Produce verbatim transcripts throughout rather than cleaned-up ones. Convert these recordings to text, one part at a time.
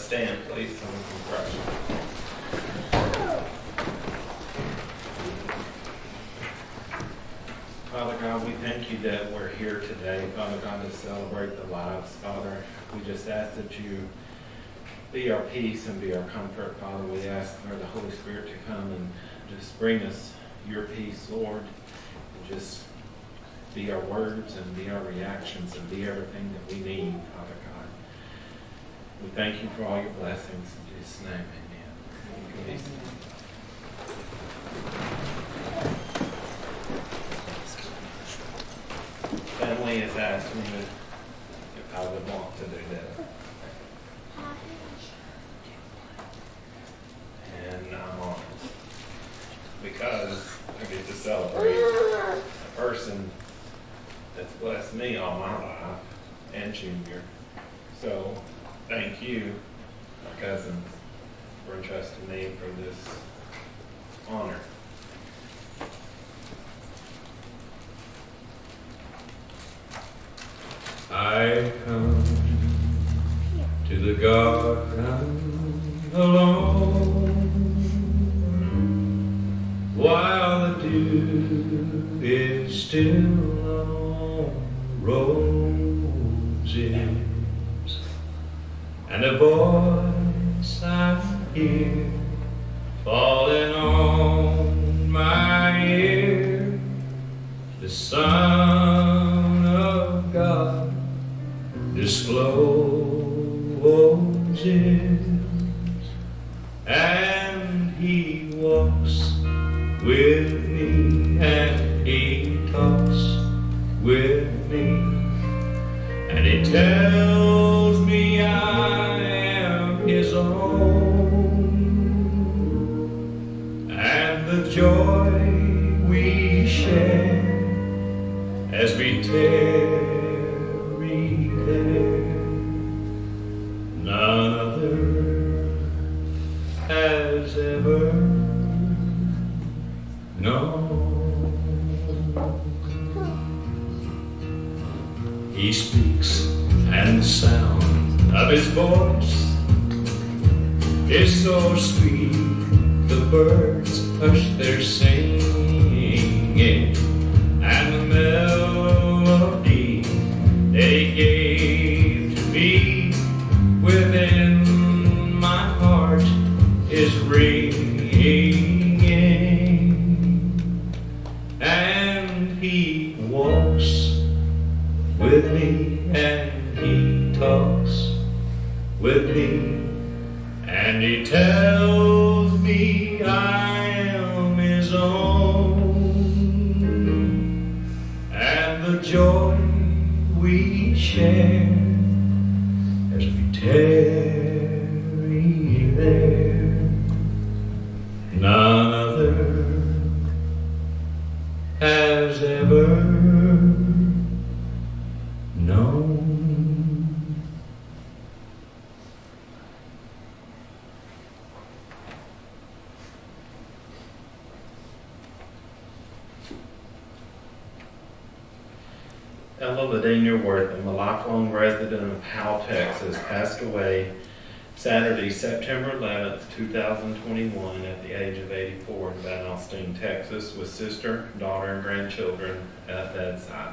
stand, please, so we can pray. Father God, we thank you that we're here today, Father God, to celebrate the lives. Father, we just ask that you be our peace and be our comfort. Father, we ask for the Holy Spirit to come and just bring us your peace, Lord, and just be our words and be our reactions and be everything that we need, Father God. We thank you for all your blessings. In Jesus' name, amen. Amen. Family has asked me if I would want to do that. And I'm honored because I get to celebrate a person that's blessed me all my life and Junior. So thank you, my cousins, for entrusting me for this honor. I come to the garden alone while the dew is still on roses, and a voice I hear falling on my ear, the Son of God discloses, and he walks with me and he talks with me, and he tells me I am his own, and the joy we share as we tarry there, none other has ever known. He speaks, and the sound of his voice is so sweet, the birds hush their singing, and the melody they gave to me within my heart is ringing, and he walks with me and he talks with me, and he tells me I am his own, and the joy we share as we tarry there, none other has ever known. Ella Lodainer Wortham, a lifelong resident of Powell, Texas, passed away Saturday, September eleventh, two thousand twenty-one at the age of eighty-four in Alstyne, Texas, with sister, daughter, and grandchildren at bedside.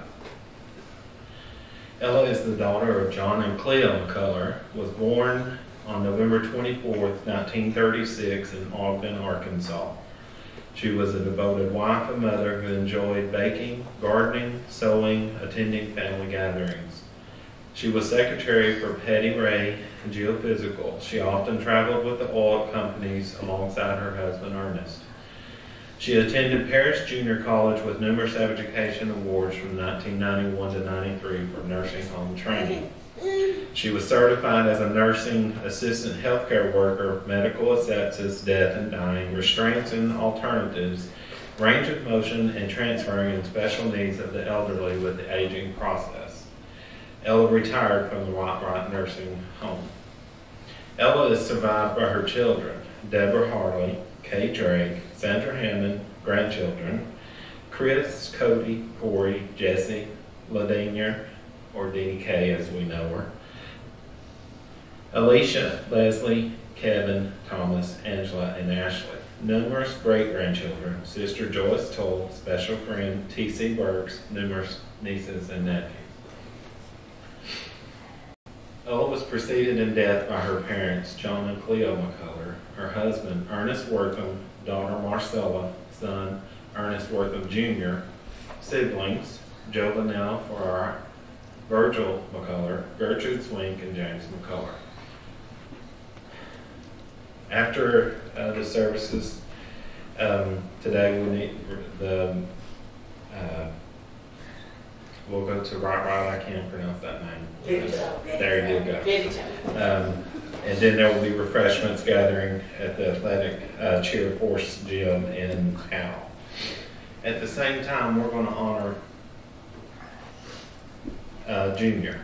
Ella is the daughter of John and Cleo McCullough, was born on November twenty-fourth, nineteen thirty-six in Ogden, Arkansas. She was a devoted wife and mother who enjoyed baking, gardening, sewing, attending family gatherings. She was secretary for Petty Ray Geophysical. She often traveled with the oil companies alongside her husband Ernest. She attended Paris Junior College with numerous education awards from nineteen ninety-one to ninety-three for nursing home training. She was certified as a nursing assistant healthcare worker, medical sepsis, death and dying, restraints and alternatives, range of motion and transferring and special needs of the elderly with the aging process. Ella retired from the White Nursing Home. Ella is survived by her children, Deborah Harley, Kay Drake, Sandra Hammond, grandchildren, Chris, Cody, Corey, Jesse, Lodainer, or D K as we know her, Alicia, Leslie, Kevin, Thomas, Angela, and Ashley. Numerous great-grandchildren, Sister Joyce Toll, special friend T C Burks, numerous nieces and nephews. Ella was preceded in death by her parents, John and Cleo McCullough, her husband, Ernest Wortham, daughter Marcella, son, Ernest Wortham Junior, siblings, Joe Linnell for our Virgil McCullough, Gertrude Swink, and James McCullough. After uh, the services um, today, we need the uh, we'll go to right, right. I can't pronounce that name. Video. There you go. Video. Um, and then there will be refreshments gathering at the athletic uh, cheer force gym in Al. At the same time, we're going to honor uh, Junior.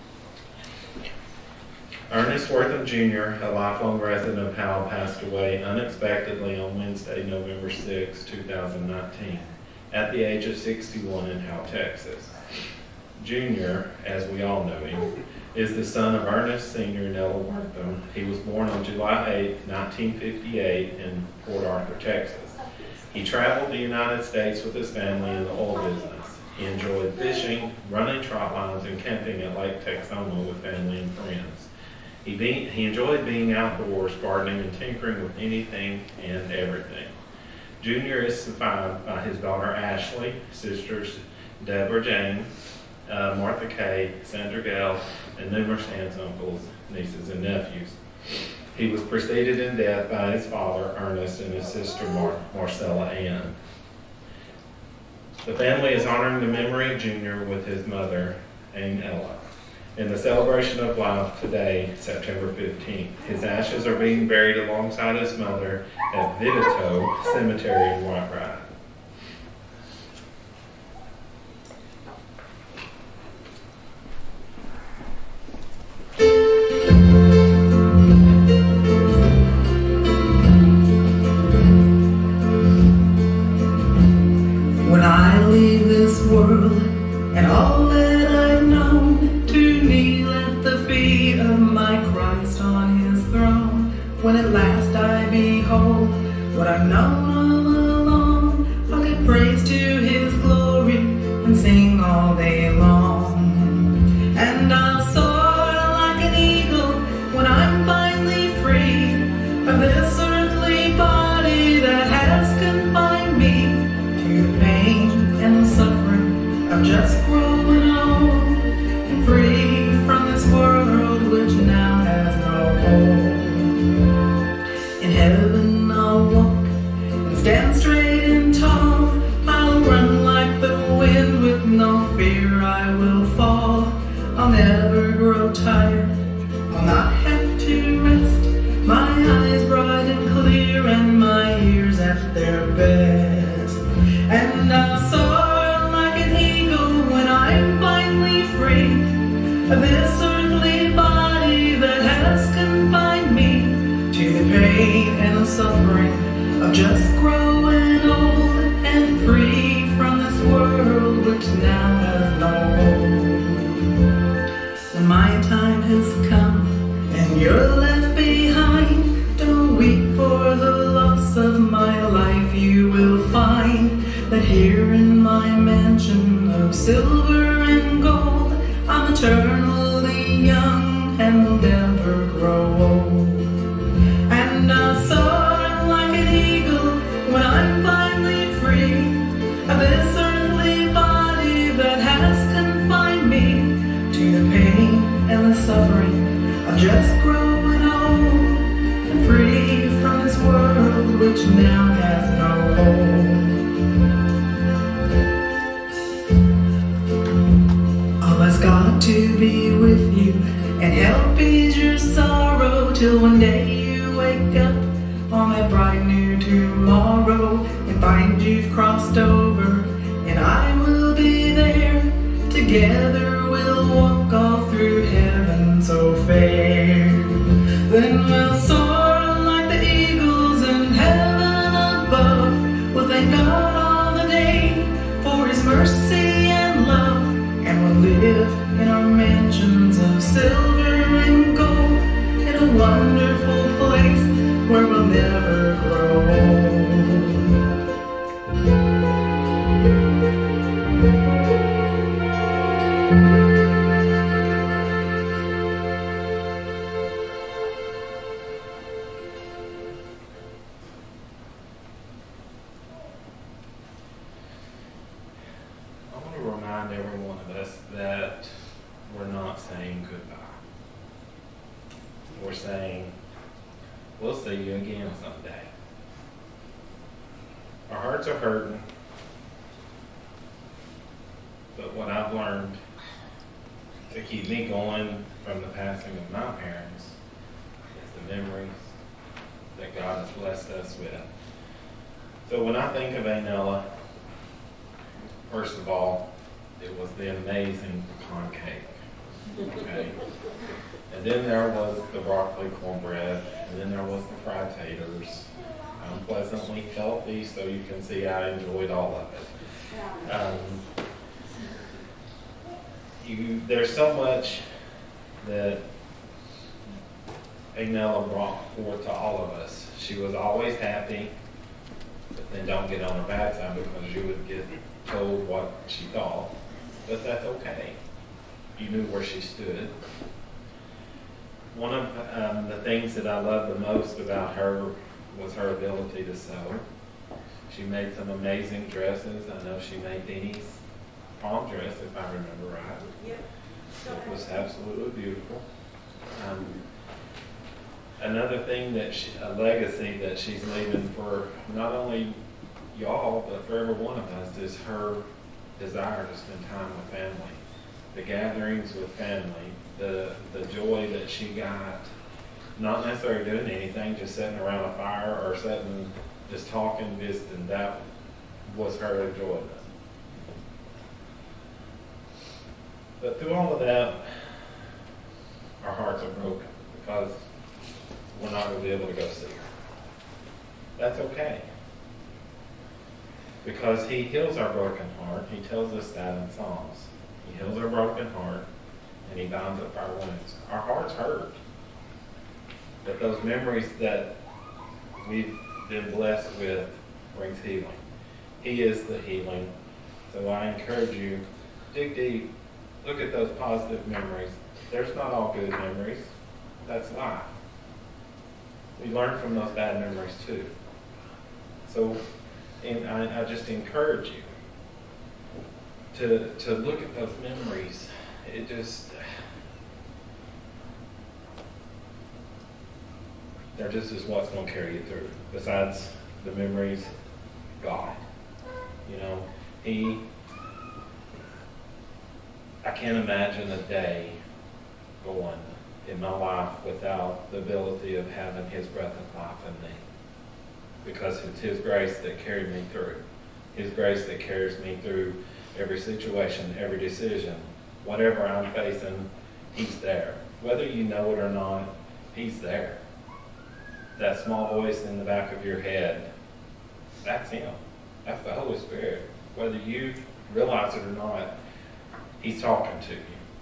Ernest Wortham Junior, a lifelong resident of Howell, passed away unexpectedly on Wednesday, November sixth, two thousand nineteen, at the age of sixty-one in Howell, Texas. Junior, as we all know him, is the son of Ernest Senior and Ella Wortham. He was born on July eighth, nineteen fifty-eight in Port Arthur, Texas. He traveled the United States with his family in the oil business. He enjoyed fishing, running trot lines, and camping at Lake Texoma with family and friends. He, be, he enjoyed being outdoors, gardening, and tinkering with anything and everything. Junior is survived by his daughter Ashley, sisters Deborah Jane, uh, Martha Kay, Sandra Gale, and numerous aunts, uncles, nieces, and nephews. He was preceded in death by his father, Ernest, and his sister, Mar Marcella Ann. The family is honoring the memory of Junior with his mother, Ann Ella. In the celebration of life today, September fifteenth, his ashes are being buried alongside his mother at Vidito Cemetery in White Ride. When I leave this world and all that I've known, to kneel at the feet of my Christ on his throne, when at last I behold what I've known all along, I'll give praise to his glory and sing all day long. And I'll soar like an eagle when I'm finally free of this earthly body that has confined me to the pain and the suffering of just growing old and free from this world which now has no hold. In heaven I'll walk and stand straight and tall. I'll run like the wind with no fear I will fall. I'll never grow tired, I'll not have to rest. My eyes bright and clear and my ears at their best. And I'll soar like an eagle when I'm finally free of this earthly body that has confined me to the pain and the suffering of just growing old and free from this world which now has no hold. When my time has come and you're left behind, don't weep for the loss of my life. You will find that here in my mansion of silver and gold, I'm eternally young and will never grow old. And I'll soar like an eagle when I'm finally free of this earthly body that has confined me to the pain and the suffering of just growing old and free from this world which now has no hold. All has got to be with you and help ease your sorrow till one day you wake up on that bright new tomorrow and find you've crossed over and I will be there. Together we'll walk all through heaven so fair. Then we'll soar like the eagles in heaven above. We'll thank God all the day for his mercy and love, and we'll live in our mansions of silver and gold remind every one of us that we're not saying goodbye. We're saying, we'll see you again someday. Our hearts are hurting, but what I've learned to keep me going from the passing of my parents is the memories that God has blessed us with. So when I think of Anella, first of all, it was the amazing pecan cake. Okay? And then there was the broccoli cornbread, and then there was the fried taters. I'm pleasantly healthy, so you can see I enjoyed all of it. Um, you, there's so much that Anella brought forth to all of us. She was always happy, but then don't get on her bad side because you would get told what she thought. But that's okay. You knew where she stood. One of um, the things that I loved the most about her was her ability to sew. She made some amazing dresses. I know she made Deanie's prom dress, if I remember right. Yep. It was absolutely beautiful. Um, another thing that she, a legacy that she's leaving for not only y'all, but for every one of us, is her desire to spend time with family. The gatherings with family, the the joy that she got, not necessarily doing anything, just sitting around a fire or sitting, just talking, visiting, that was her enjoyment. But through all of that, our hearts are broken because we're not going to be able to go see her. That's okay. Because he heals our broken heart. He tells us that in Psalms. He heals our broken heart and he binds up our wounds. Our hearts hurt. But those memories that we've been blessed with brings healing. He is the healing. So I encourage you, dig deep, look at those positive memories. There's not all good memories. That's life. We learn from those bad memories too. So and I, I just encourage you to, to look at those memories. It just, they're just is what's going to carry you through. Besides the memories, God. You know, He, I can't imagine a day going in my life without the ability of having His breath of life in me. Because it's His grace that carried me through. His grace that carries me through every situation, every decision. Whatever I'm facing, He's there. Whether you know it or not, He's there. That small voice in the back of your head, that's Him. That's the Holy Spirit. Whether you realize it or not, He's talking to you.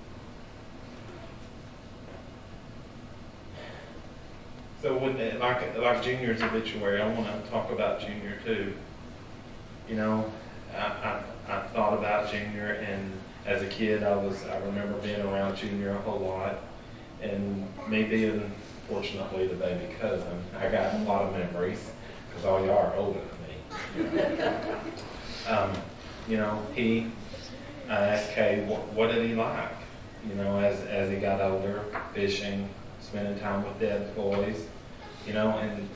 So when, like, like Junior's obituary, I want to talk about Junior too. You know, I, I, I thought about Junior, and as a kid, I was I remember being around Junior a whole lot, and me being, fortunately, the baby cousin, I got a lot of memories, because all y'all are older than me. um, you know, he, I asked Kay, what, what did he like? You know, as, as he got older, fishing, spending time with Dad's boys, you know, and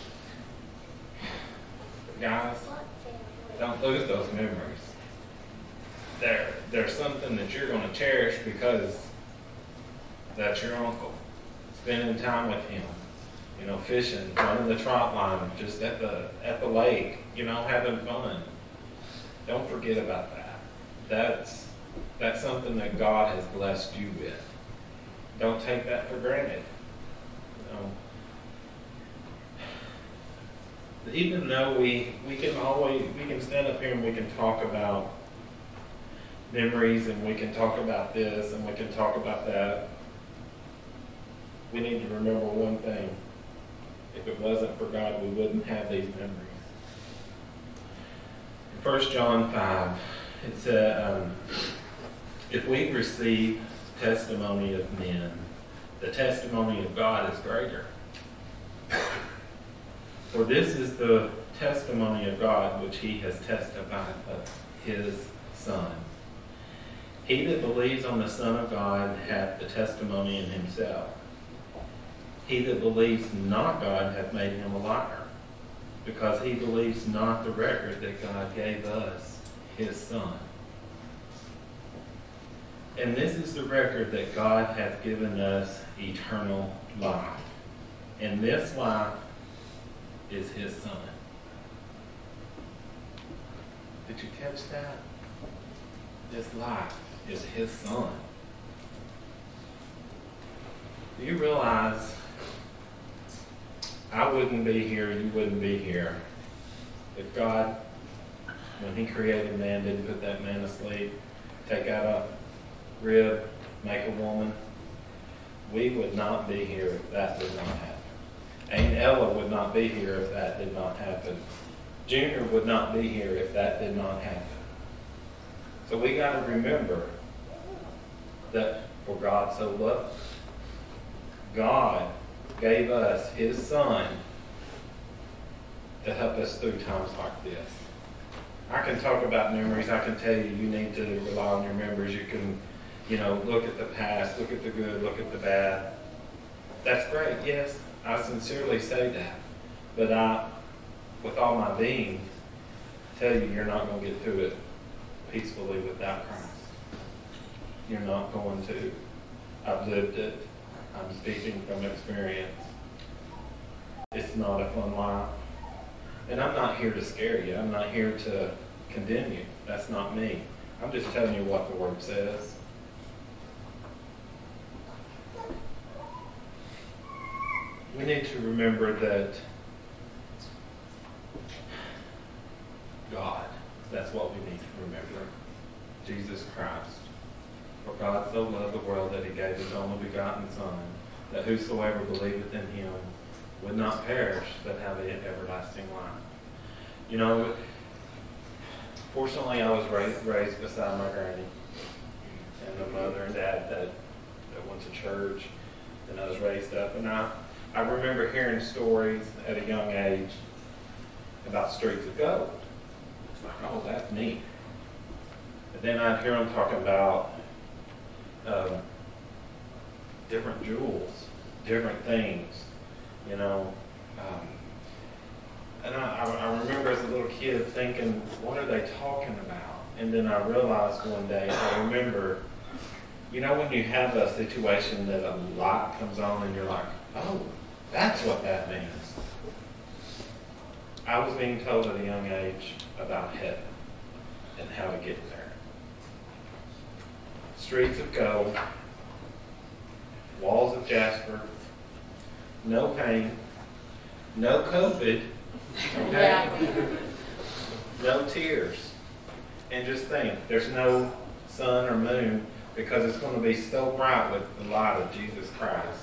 guys, don't lose those memories. They're, they're something that you're going to cherish because that's your uncle. Spending time with him, you know, fishing, running the trot line, just at the at the lake, you know, having fun. Don't forget about that. That's that's something that God has blessed you with. Don't take that for granted. You know, even though we we can always we can stand up here and we can talk about memories and we can talk about this and we can talk about that. We need to remember one thing. If it wasn't for God, we wouldn't have these memories. In First John five, it said, um, if we receive testimony of men, the testimony of God is greater. For this is the testimony of God which He has testified of His Son. He that believes on the Son of God hath the testimony in himself. He that believes not God hath made him a liar, because he believes not the record that God gave us, his Son. And this is the record that God hath given us eternal life. And this life is his Son. Did you catch that? This life is his Son. Do you realize I wouldn't be here, you wouldn't be here, if God, when he created man, didn't put that man asleep, take out a rib, make a woman? We would not be here if that did not happen. Aunt Ella would not be here if that did not happen. Junior would not be here if that did not happen. So we got to remember that for God so loved, God gave us his Son to help us through times like this. I can talk about memories. I can tell you, you need to rely on your memories. You can, you know, look at the past, look at the good, look at the bad. That's great, yes. I sincerely say that. But I, with all my being, tell you, you're not going to get through it peacefully without Christ. You're not going to. I've lived it. I'm speaking from experience. It's not a fun life. And I'm not here to scare you. I'm not here to condemn you. That's not me. I'm just telling you what the Word says. We need to remember that God, that's what we need to remember. Jesus Christ. For God so loved the world that he gave his only begotten Son, that whosoever believeth in him would not perish, but have an everlasting life. You know, fortunately I was raised, raised beside my granny and a mother and dad that, that went to church, and I was raised up. And I, I remember hearing stories at a young age about streets of gold. It's like, oh, that's neat. But then I'd hear them talking about um, different jewels, different things, you know. Um, and I, I remember as a little kid thinking, what are they talking about? And then I realized one day, I remember, you know, when you have a situation that a light comes on and you're like, oh, that's what that means. I was being told at a young age about heaven and how to get there. Streets of gold, walls of jasper, no pain, no COVID, okay? Yeah. No tears. And just think, there's no sun or moon because it's going to be so bright with the light of Jesus Christ.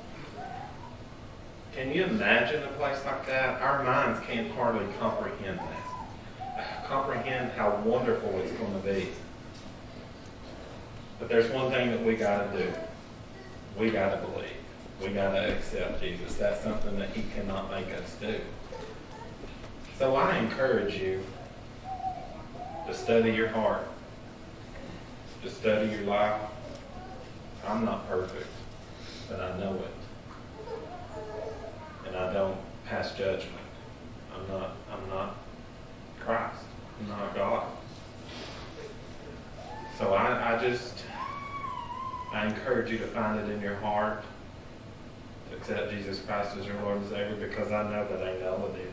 Can you imagine a place like that? Our minds can't hardly comprehend that. Comprehend how wonderful it's going to be. But there's one thing that we got to do. We got to believe. We got to accept Jesus. That's something that he cannot make us do. So I encourage you to study your heart, to study your life. I'm not perfect, but I know it. And I don't pass judgment. I'm not, I'm not Christ. I'm not God. So I, I just, I encourage you to find it in your heart to accept Jesus Christ as your Lord and Savior, because I know that I know it.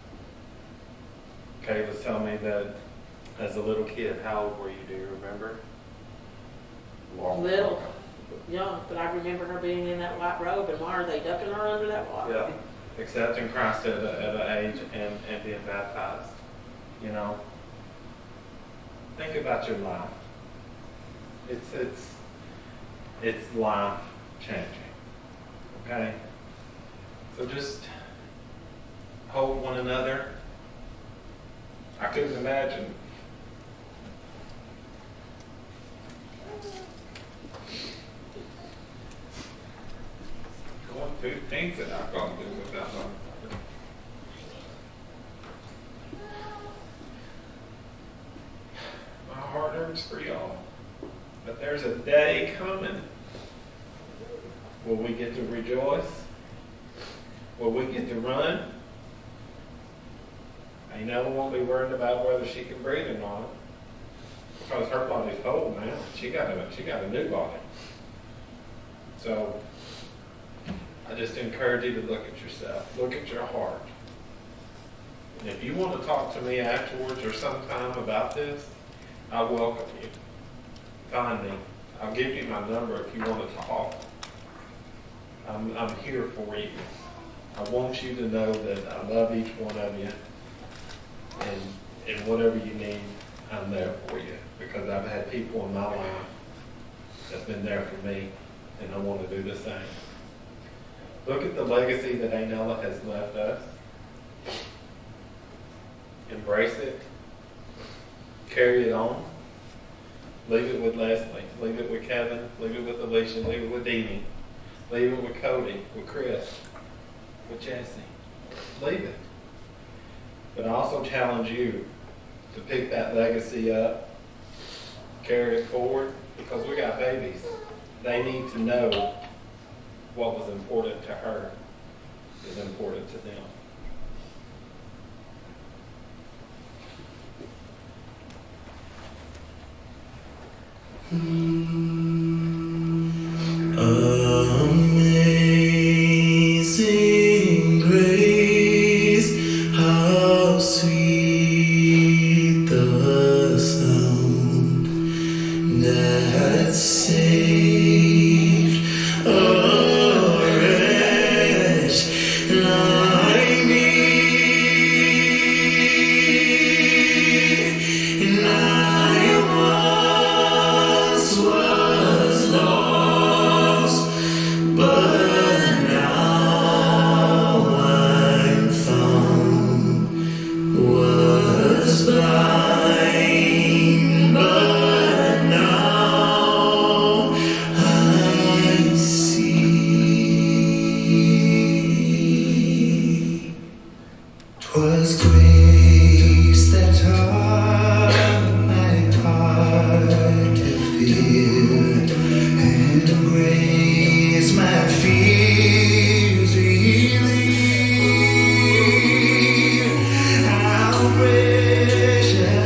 Kay was telling me that as a little kid, how old were you? Do you remember? Long little, young, but I remember her being in that white robe, and why are they ducking her under that water? Yeah, accepting Christ at, a, at an age and, and being baptized. You know, think about your life. It's it's it's life changing. Okay, so just hold one another. I couldn't imagine going through things that I've gone through without one. My heart hurts for y'all. But there's a day coming. Will we get to rejoice? Will we get to run? Ain't no one won't be worried about whether she can breathe or not. Because her body's whole now. She got a she got a new body. So I just encourage you to look at yourself. Look at your heart. And if you want to talk to me afterwards or sometime about this, I welcome you. Find me. I'll give you my number if you want to talk. I'm, I'm here for you. I want you to know that I love each one of you. And, and whatever you need, I'm there for you. Because I've had people in my life that's been there for me, and I want to do the same. Look at the legacy that Ainella has left us. Embrace it. Carry it on. Leave it with Leslie. Leave it with Kevin. Leave it with Alicia. Leave it with Deanie. Leave it with Cody. With Chris. With Jesse. Leave it. But I also challenge you to pick that legacy up, carry it forward, because we got babies. They need to know what was important to her is important to them. Amazing grace, how sweet the sound that saved a wretch like me. And I once was lost, but now I'm found. Was blind, but now I see. 'Twas grace that taught my heart to fear, and grace my fears relieve. How precious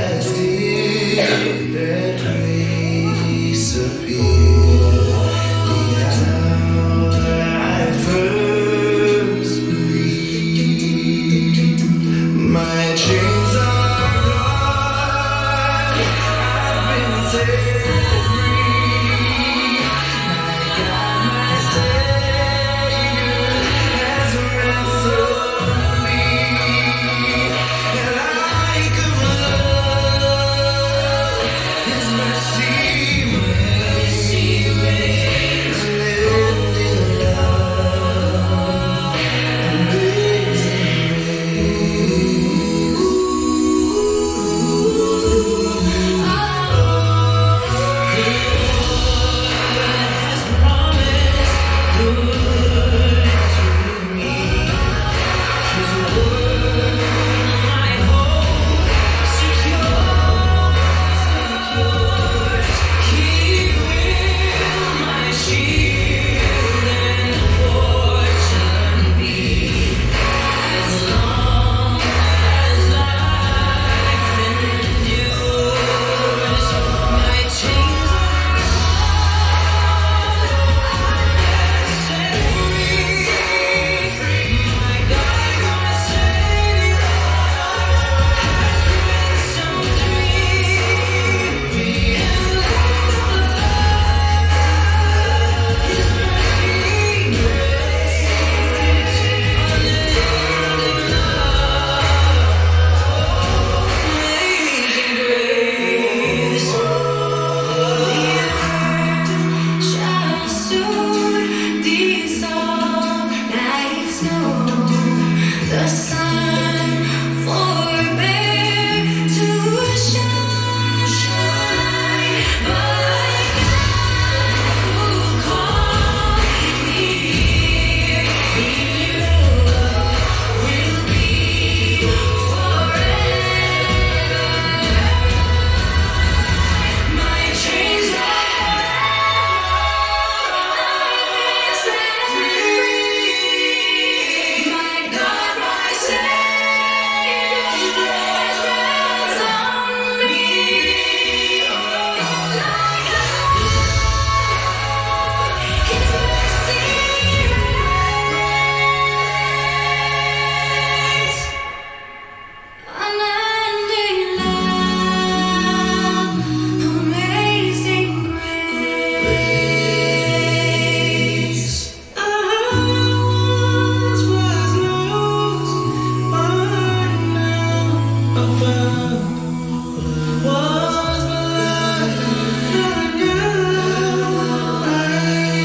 found was blind and now I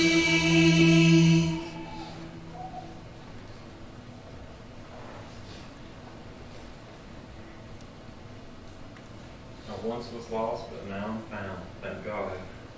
see. I once was lost, but now I'm found. Thank God.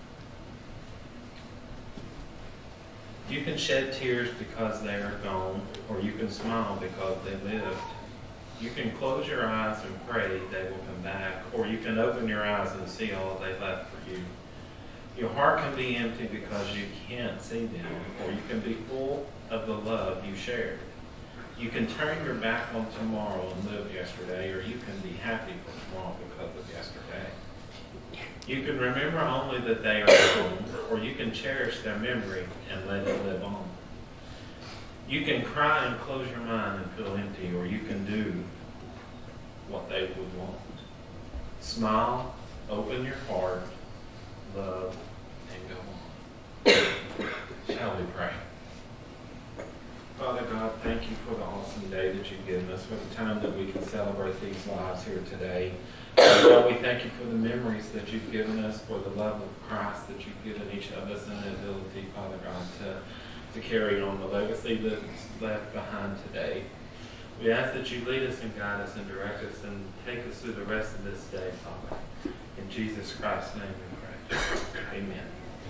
You can shed tears because they are gone, or you can smile because they lived. You can close your eyes and pray they will come back, or you can open your eyes and see all they left for you. Your heart can be empty because you can't see them, or you can be full of the love you shared. You can turn your back on tomorrow and live yesterday, or you can be happy for tomorrow because of yesterday. You can remember only that they are gone, or you can cherish their memory and let it live on. You can cry and close your mind and feel empty, or you can do what they would want. Smile, open your heart, love, and go on. Shall we pray? Father God, thank you for the awesome day that you've given us, for the time that we can celebrate these lives here today. Father God, we thank you for the memories that you've given us, for the love of Christ that you've given each of us, and the ability, Father God, to, to carry on the legacy that's left behind today. We ask that you lead us and guide us and direct us and take us through the rest of this day, Father. In Jesus Christ's name we pray. Amen.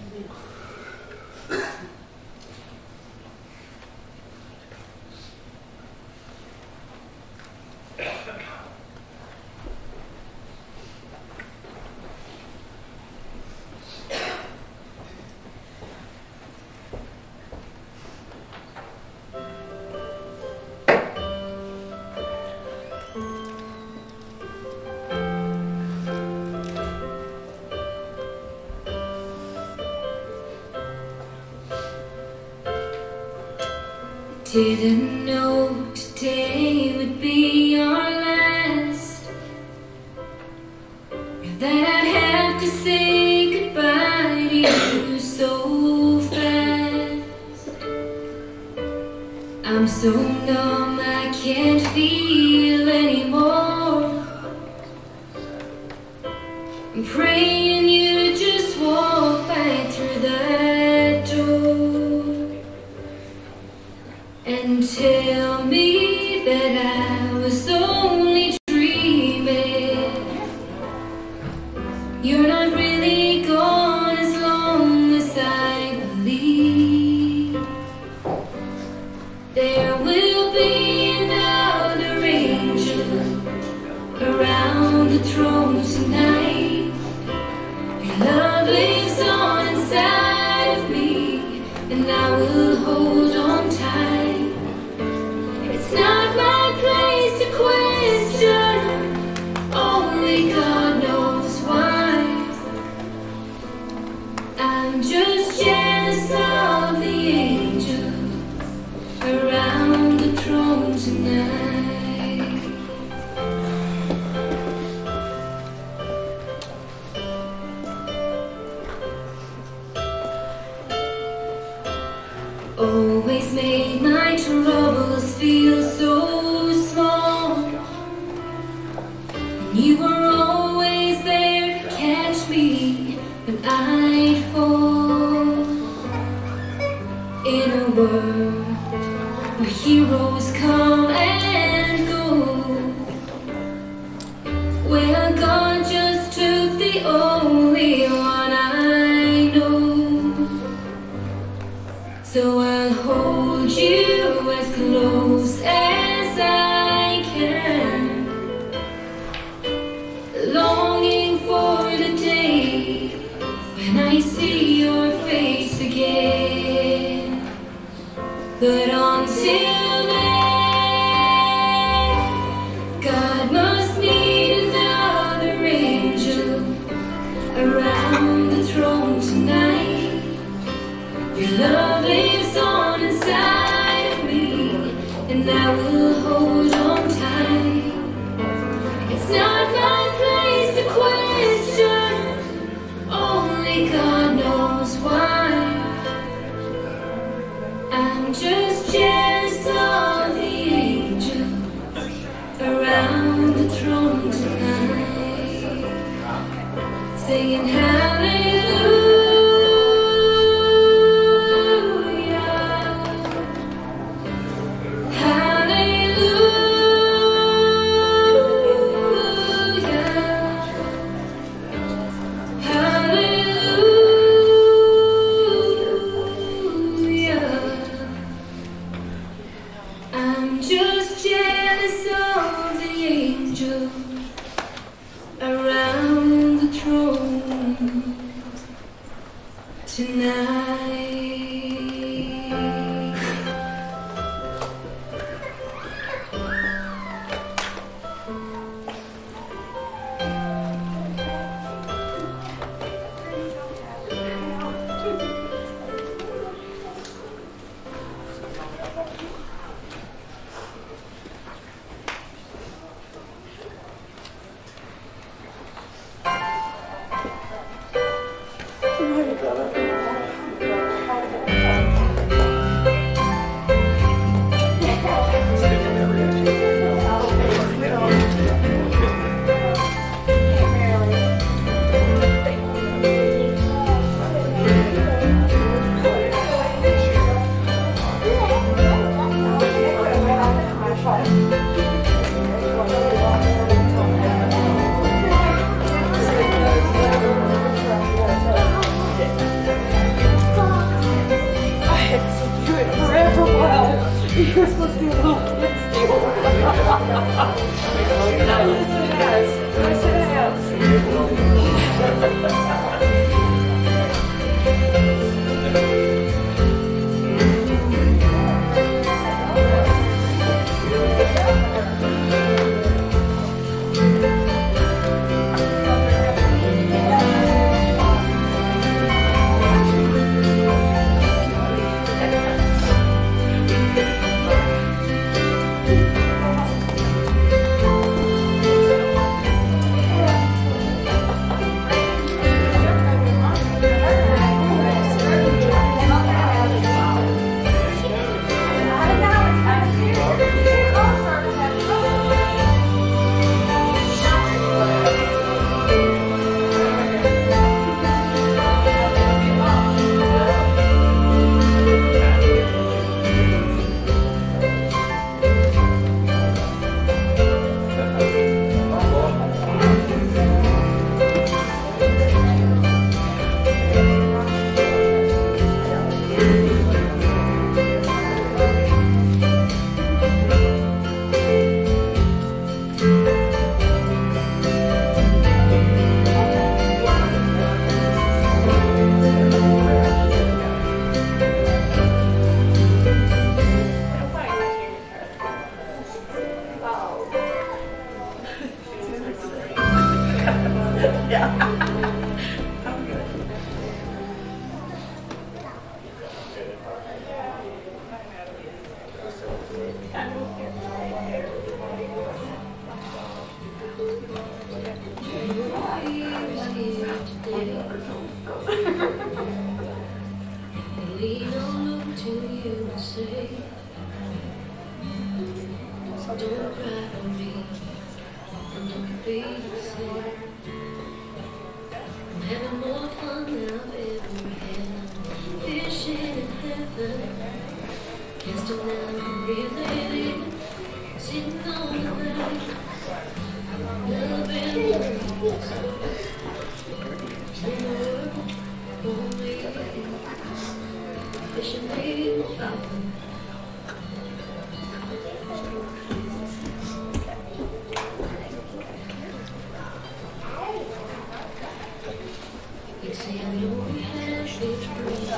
Didn't know today would be our last, that I'd have to say goodbye to you so fast. I'm so numb I can't feel anymore. I'm praying you just walk right through that door and tell me that I was only dreaming. You're not really gone as long as I believe. There will be another angel around the throne tonight. Your love lives on inside of me, and I will hold on tight. It's not my place to question, only God knows why. I'm just jealous of the angels around the throne tonight. Always made my troubles feel so small, and you were always there to catch me when I'd fall. In a world where heroes come and go, where God just took the only one I know. So I'll hold you as close as I can, longing for the day when I see your face again. But until then, God must need another angel around the throne tonight. Your love lives on singing hallelujah, I'm just jealous of the angels around the throne tonight. You're supposed to be a little kid still. Yes, it has. Yes, it Lean on up to you and say, don't cry for me, and don't be the same. I'm having more fun than I've ever had. Fishing in heaven, casting down, breathing, sitting on the ground, loving the breeze. In the world, only fishing me in heaven. You see, I know we had these dreams.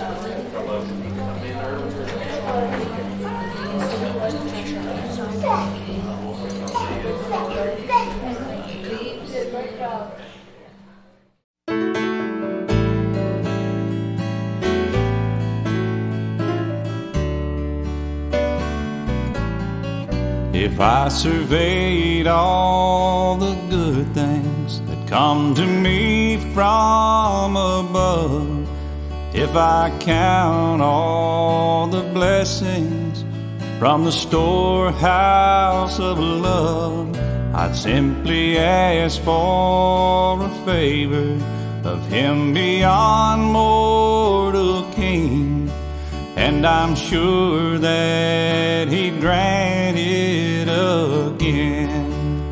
If I surveyed all the good things that come to me from above, if I count all the blessings from the storehouse of love, I'd simply ask for a favor of him beyond mortal king, and I'm sure that he'd grant it again.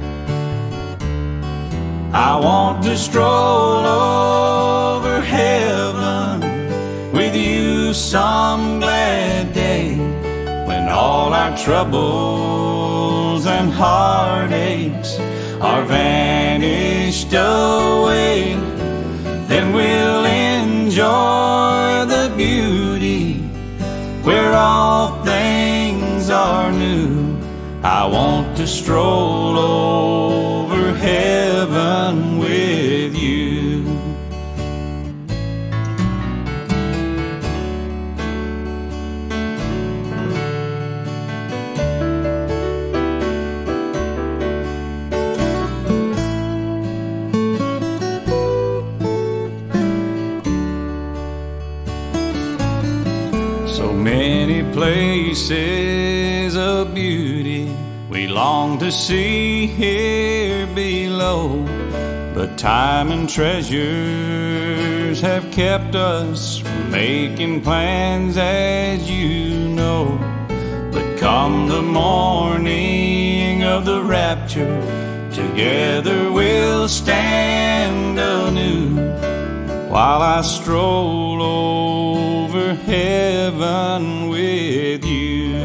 I want to stroll over heaven with you some glad day, when all our troubles and heartaches are vanished away. Then we'll enjoy the beauty where all things are new. I want to stroll over heaven with you. So many places of beauty we long to see here below, but time and treasures have kept us from making plans, as you know. But come the morning of the rapture, together we'll stand anew, while I stroll over heaven with you.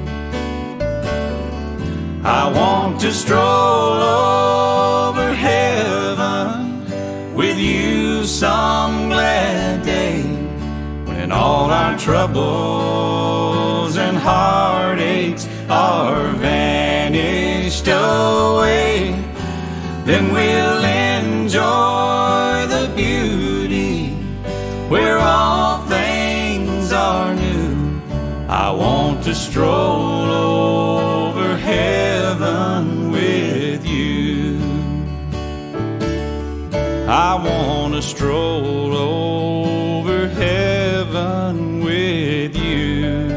I want to stroll over heaven with you some glad day, when all our troubles and heartaches are vanished away. Then we'll enjoy the beauty where all things are new. I want to stroll over heaven with you. I want to stroll over heaven with you.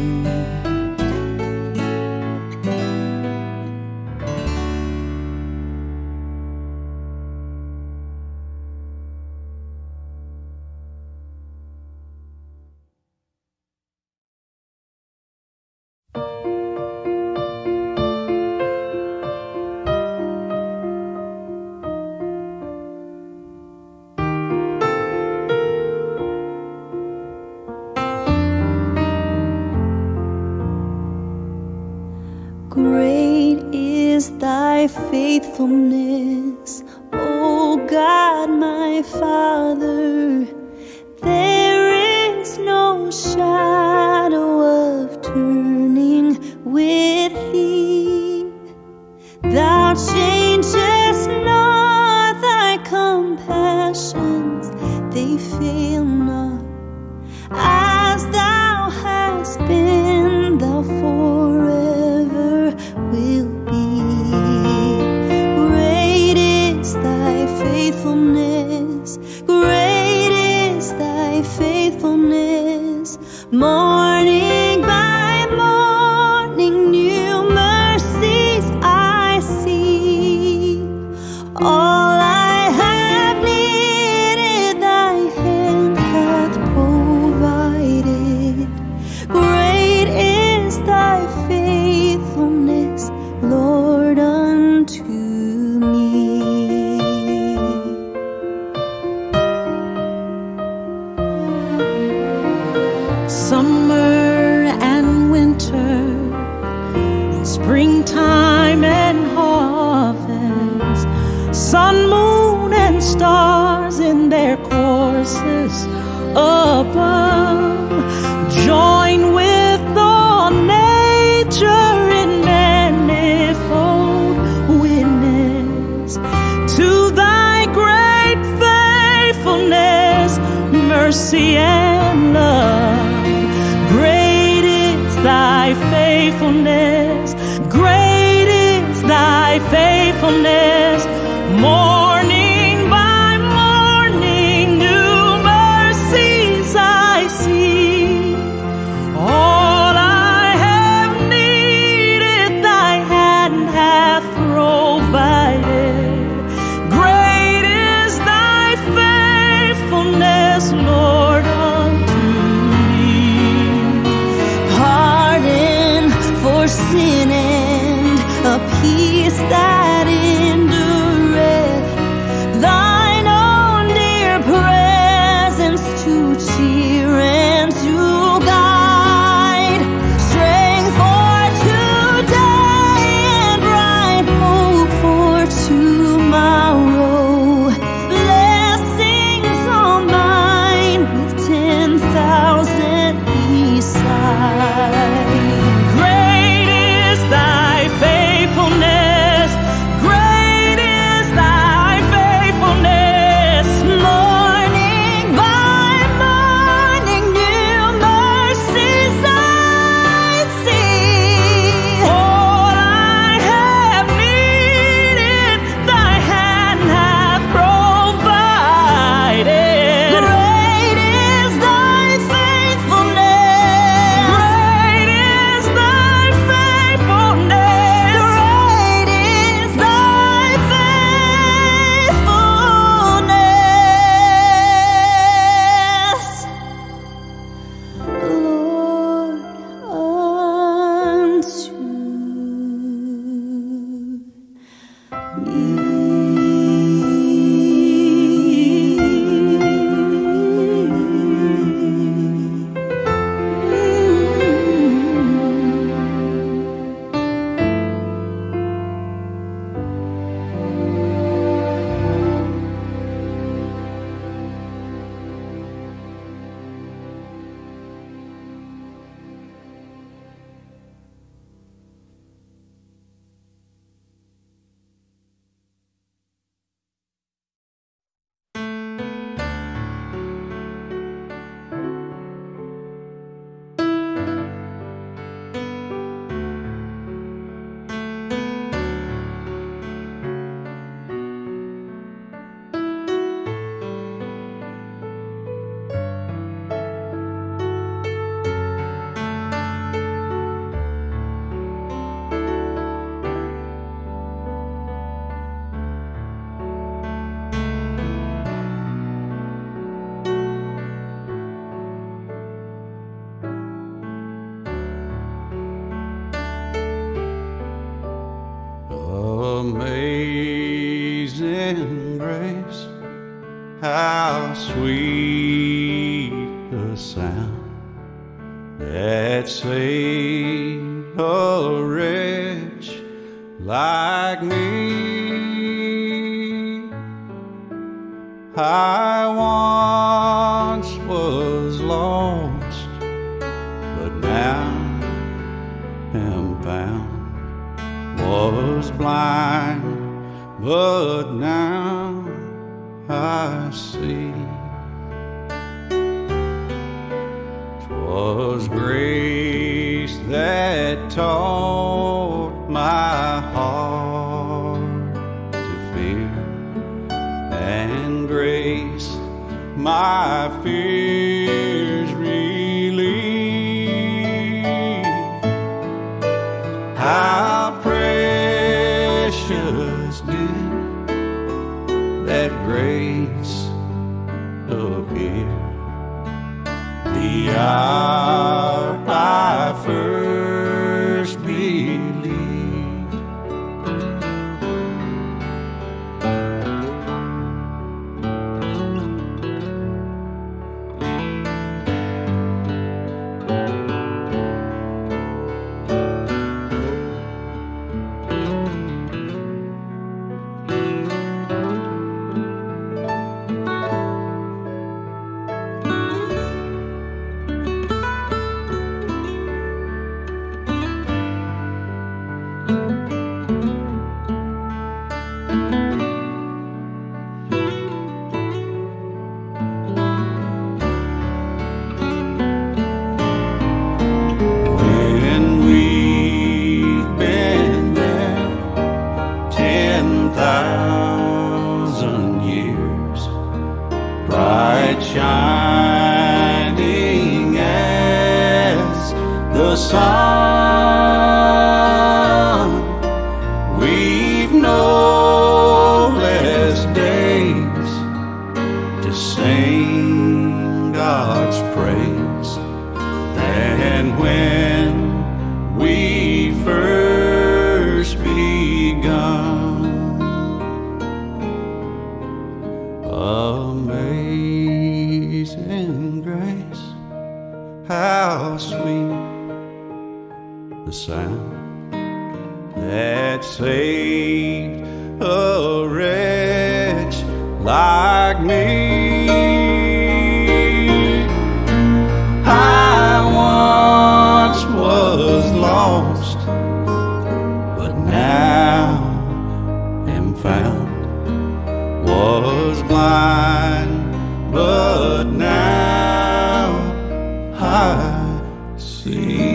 Great is thy faithfulness, O God my Father. There is no shadow of turning with thee. Thou changest not, thy compassions, they fail not. As thou hast been, thou forever will be. Great is thy faithfulness, great is thy faithfulness. Morning by morning, new mercies I see. All I have needed, thy hand hath provided. Great is thy faithfulness, Lord, unto me. Summer and winter, springtime and harvest, sun, moon, and stars in their courses above, join with all nature in manifold witness to thy great faithfulness, mercy, and love. Great is thy faithfulness, great is thy faithfulness. Morning by morning, new mercies I see. All I have needed, thy hand hath provided. Great is thy faithfulness, Amazing grace, how sweet the sound that saved a wretch like me. I once was lost, but now am found. Was blind, but now I see. 'Twas grace that taught my heart to fear, and grace my fears relieved. How precious did that grace appear the hour I first believed. Shining as the sun, we've no less days to sing God's praise than when we first begun. Amazing grace, how sweet the sound that saved a wretch like me. I once was lost, but now am found. Was blind, but now I see.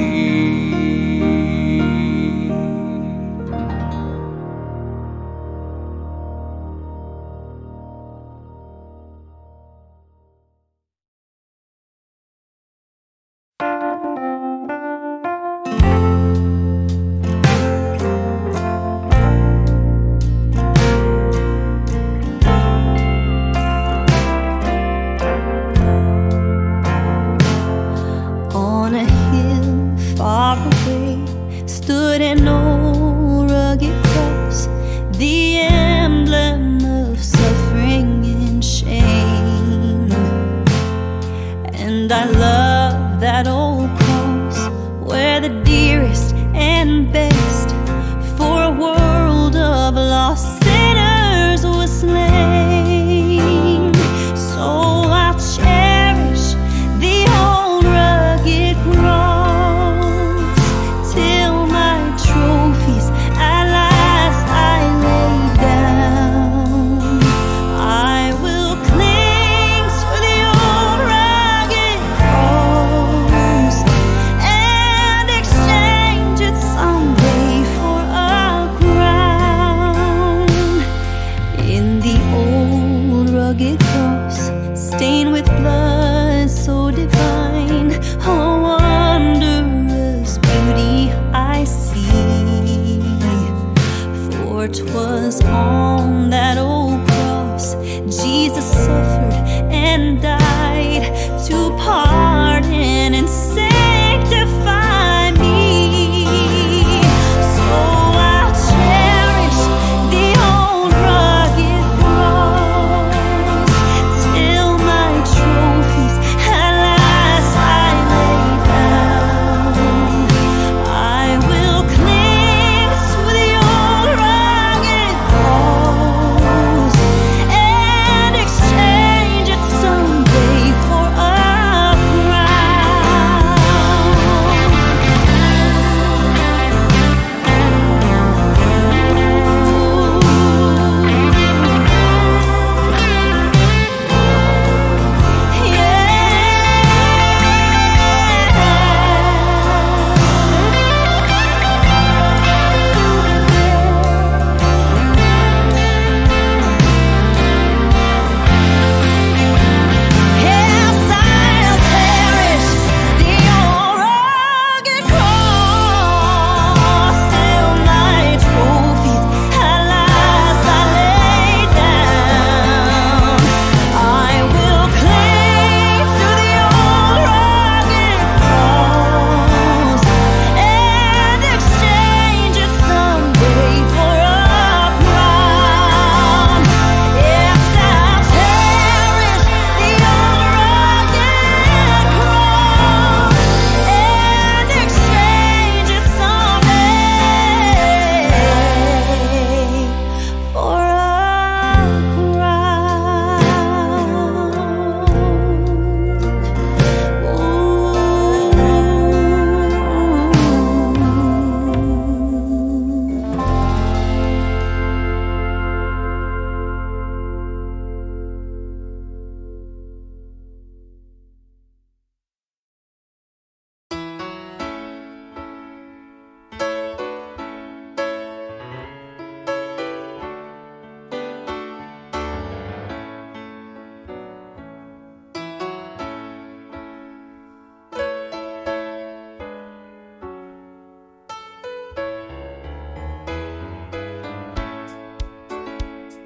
Parkway stood an old rugged cross, the emblem of suffering and shame. And I love that old cross where the dearest and best for a world of lost sinners was slain. So I'll cherish the old rugged cross. Stained with blood so divine, a wondrous beauty I see. For 'twas on that old cross Jesus suffered and died to pardon and sanctify me. So I'll cherish the old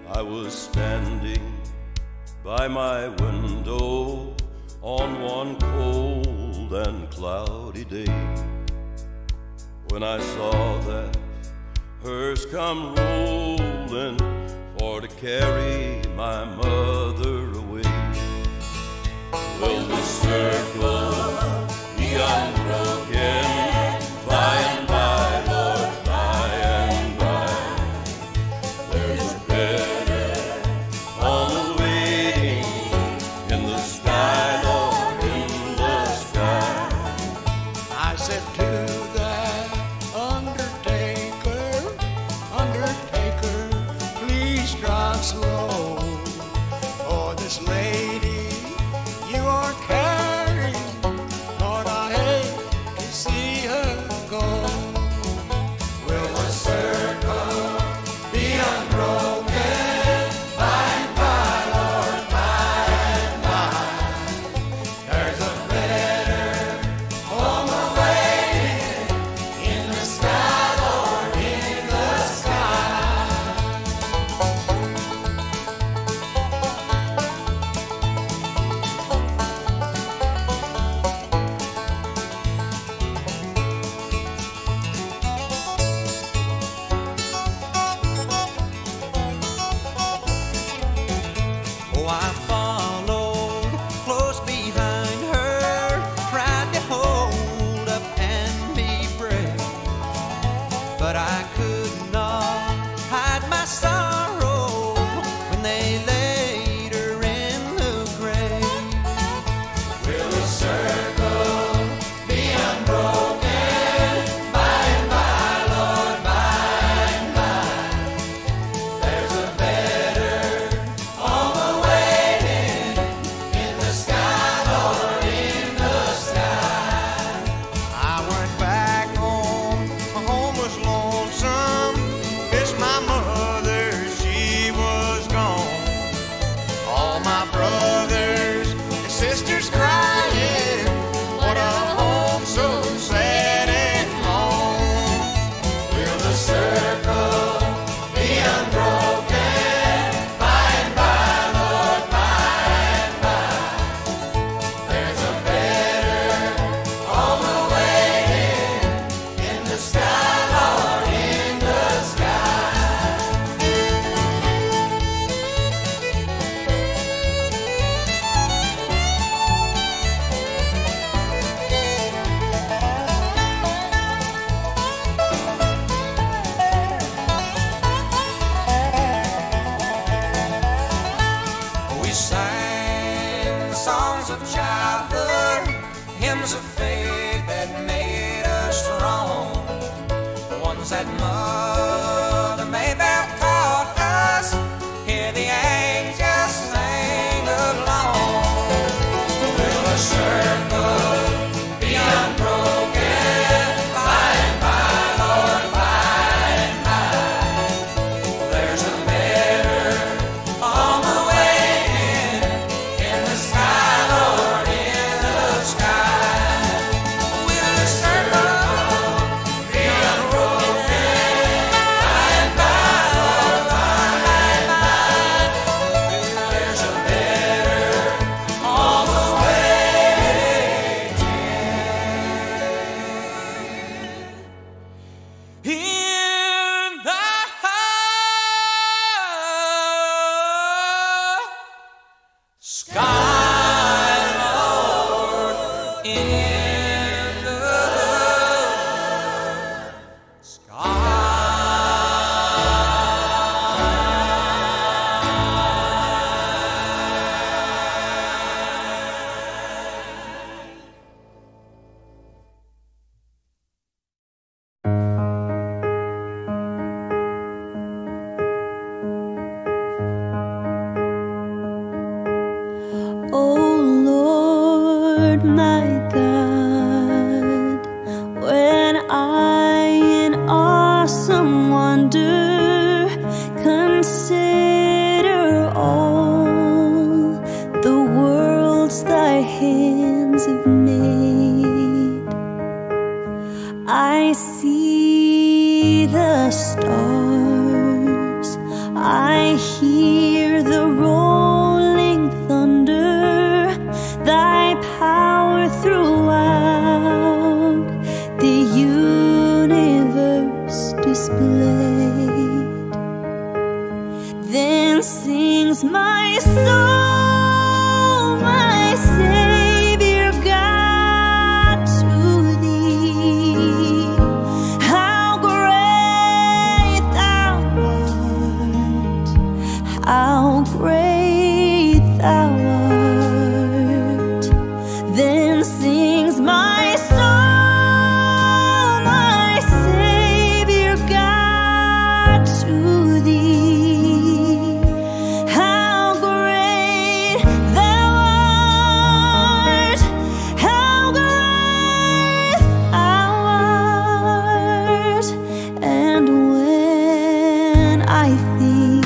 I was standing by my window on one cold and cloudy day, when I saw that hearse come rolling for to carry my mother away. Will the circle be unbroken by and by, Lord, by and by? There's a better home waiting in the sky, Lord, in the sky. I said to that undertaker, undertaker, please drive slow, for this lady you are carrying, Lord, I hate to see her go. Will the circle be unbroken by and by, Lord, by and by? There's a better home awaiting in the sky, Lord, in the sky. Oh, I followed close behind her, tried to hold up and be brave, but I could not hide my sorrow when they laid her in the grave. Will the circle be unbroken by and by, Lord, by and by? There's a better home awaiting in the sky, Lord, in the sky. I went back home, my home was lonesome, miss my mother, she was gone. All my brothers and sisters crying, what a home so sad and lone. Will the circle be unbroken by and by, Lord, by and by? There's a better home awaiting in the sky, Lord, in the sky. We sang songs of childhood, hymns of faith that made us strong, the ones that Mother Maybell taught us. Hear the angels sing along. Will the circle be unbroken by and by, Lord, by and by? There's a better home awaiting in the sky, Lord, in the sky. Will the circle be unbroken by and by, Lord, by and by? There's a better home awaiting In the sky, Lord, in the Oh Lord, my God, when I in awesome wonder consider all the worlds thy hands have made, I see the stars, I hear hear the rolling thunder, thy power throughout the universe displayed. Then sings my soul, my Savior God, to thee. How great thou art, how great thou art. Then sings my soul, my Savior God, to thee. How great thou art, how great thou art. And when I think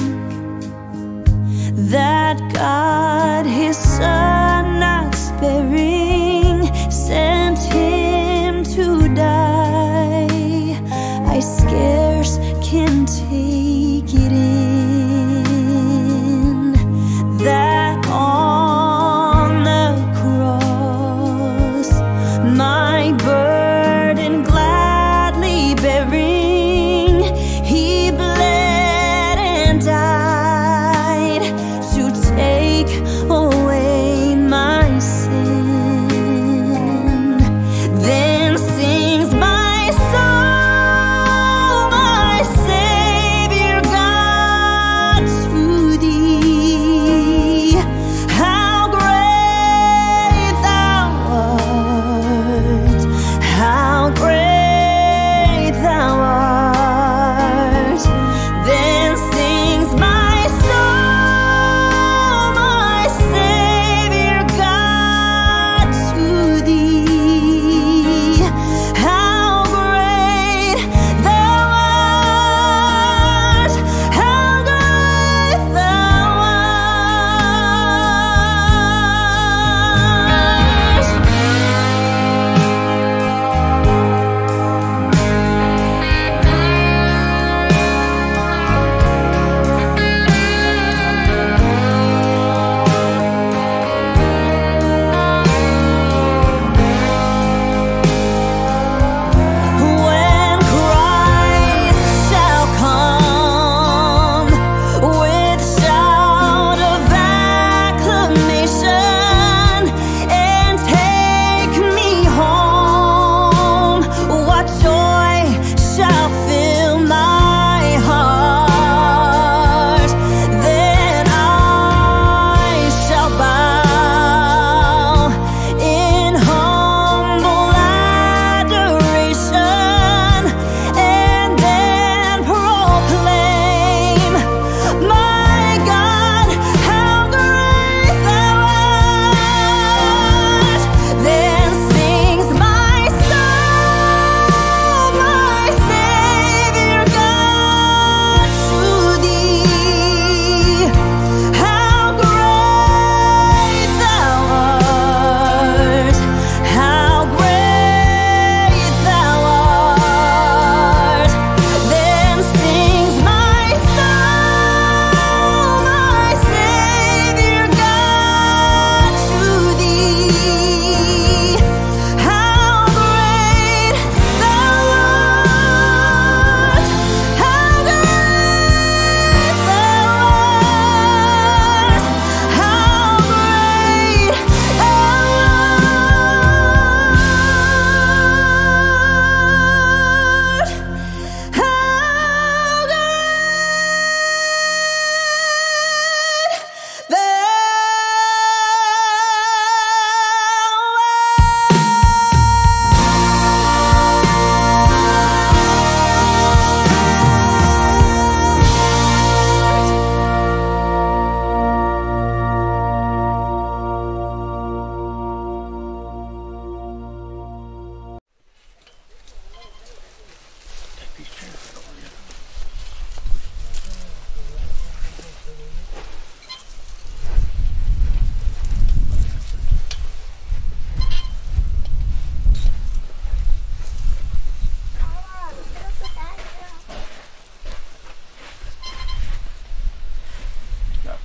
that God his Son not sparing sent him to die, I scarce can take it in, that on the cross my burden gladly bearing, he bled and died to take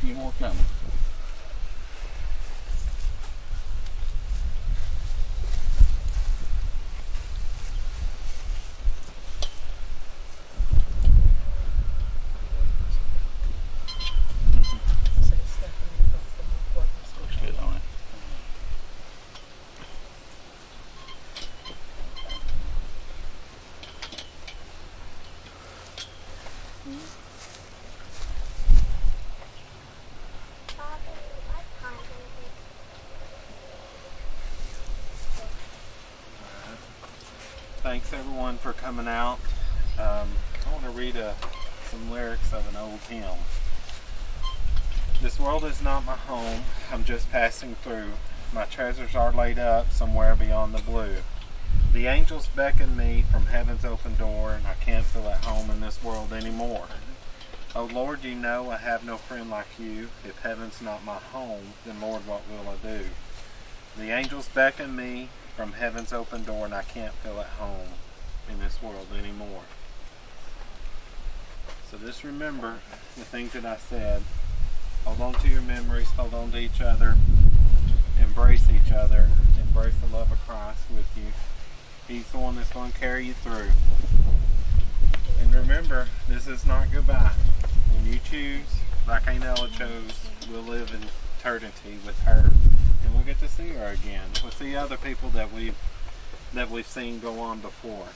few more coming. Looks good on it. Thanks everyone for coming out. Um, I want to read a, some lyrics of an old hymn. This world is not my home, I'm just passing through. My treasures are laid up somewhere beyond the blue. The angels beckon me from heaven's open door, and I can't feel at home in this world anymore. Oh Lord, you know I have no friend like you. If heaven's not my home, then Lord, what will I do? The angels beckon me from heaven's open door, and I can't feel at home in this world anymore. So just remember the things that I said. Hold on to your memories, hold on to each other, embrace each other, embrace the love of Christ with you. He's the one that's going to carry you through. And remember, this is not goodbye. When you choose, like Ainella chose, we'll live in eternity with her. And we'll get to see her again. We'll see other people that we've that we've seen go on before.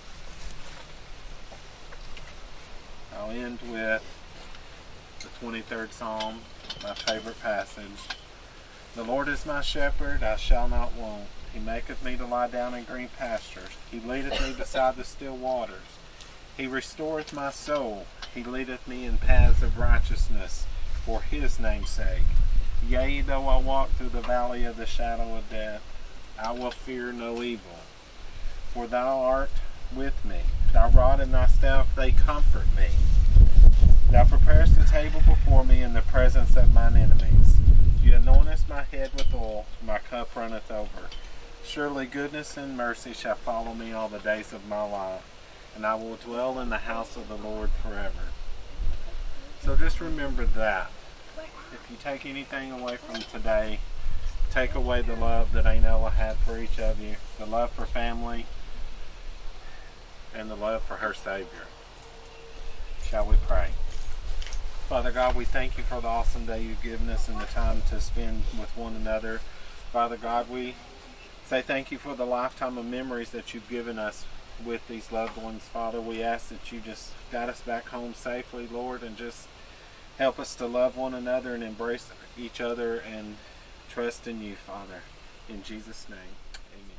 I'll end with the twenty-third Psalm, my favorite passage. The Lord is my shepherd, I shall not want. He maketh me to lie down in green pastures. He leadeth me beside the still waters. He restoreth my soul. He leadeth me in paths of righteousness for his name's sake. Yea, though I walk through the valley of the shadow of death, I will fear no evil. For thou art with me. Thy rod and thy staff, they comfort me. Thou preparest the table before me in the presence of mine enemies. You anointest my head with oil, my cup runneth over. Surely goodness and mercy shall follow me all the days of my life, and I will dwell in the house of the Lord forever. So just remember that. If you take anything away from today, take away the love that Ainella had for each of you, the love for family, and the love for her Savior. Shall we pray? Father God, we thank you for the awesome day you've given us and the time to spend with one another. Father God, we say thank you for the lifetime of memories that you've given us with these loved ones. Father, we ask that you just guide us back home safely, Lord, and just help us to love one another and embrace each other and trust in you, Father. In Jesus' name, amen.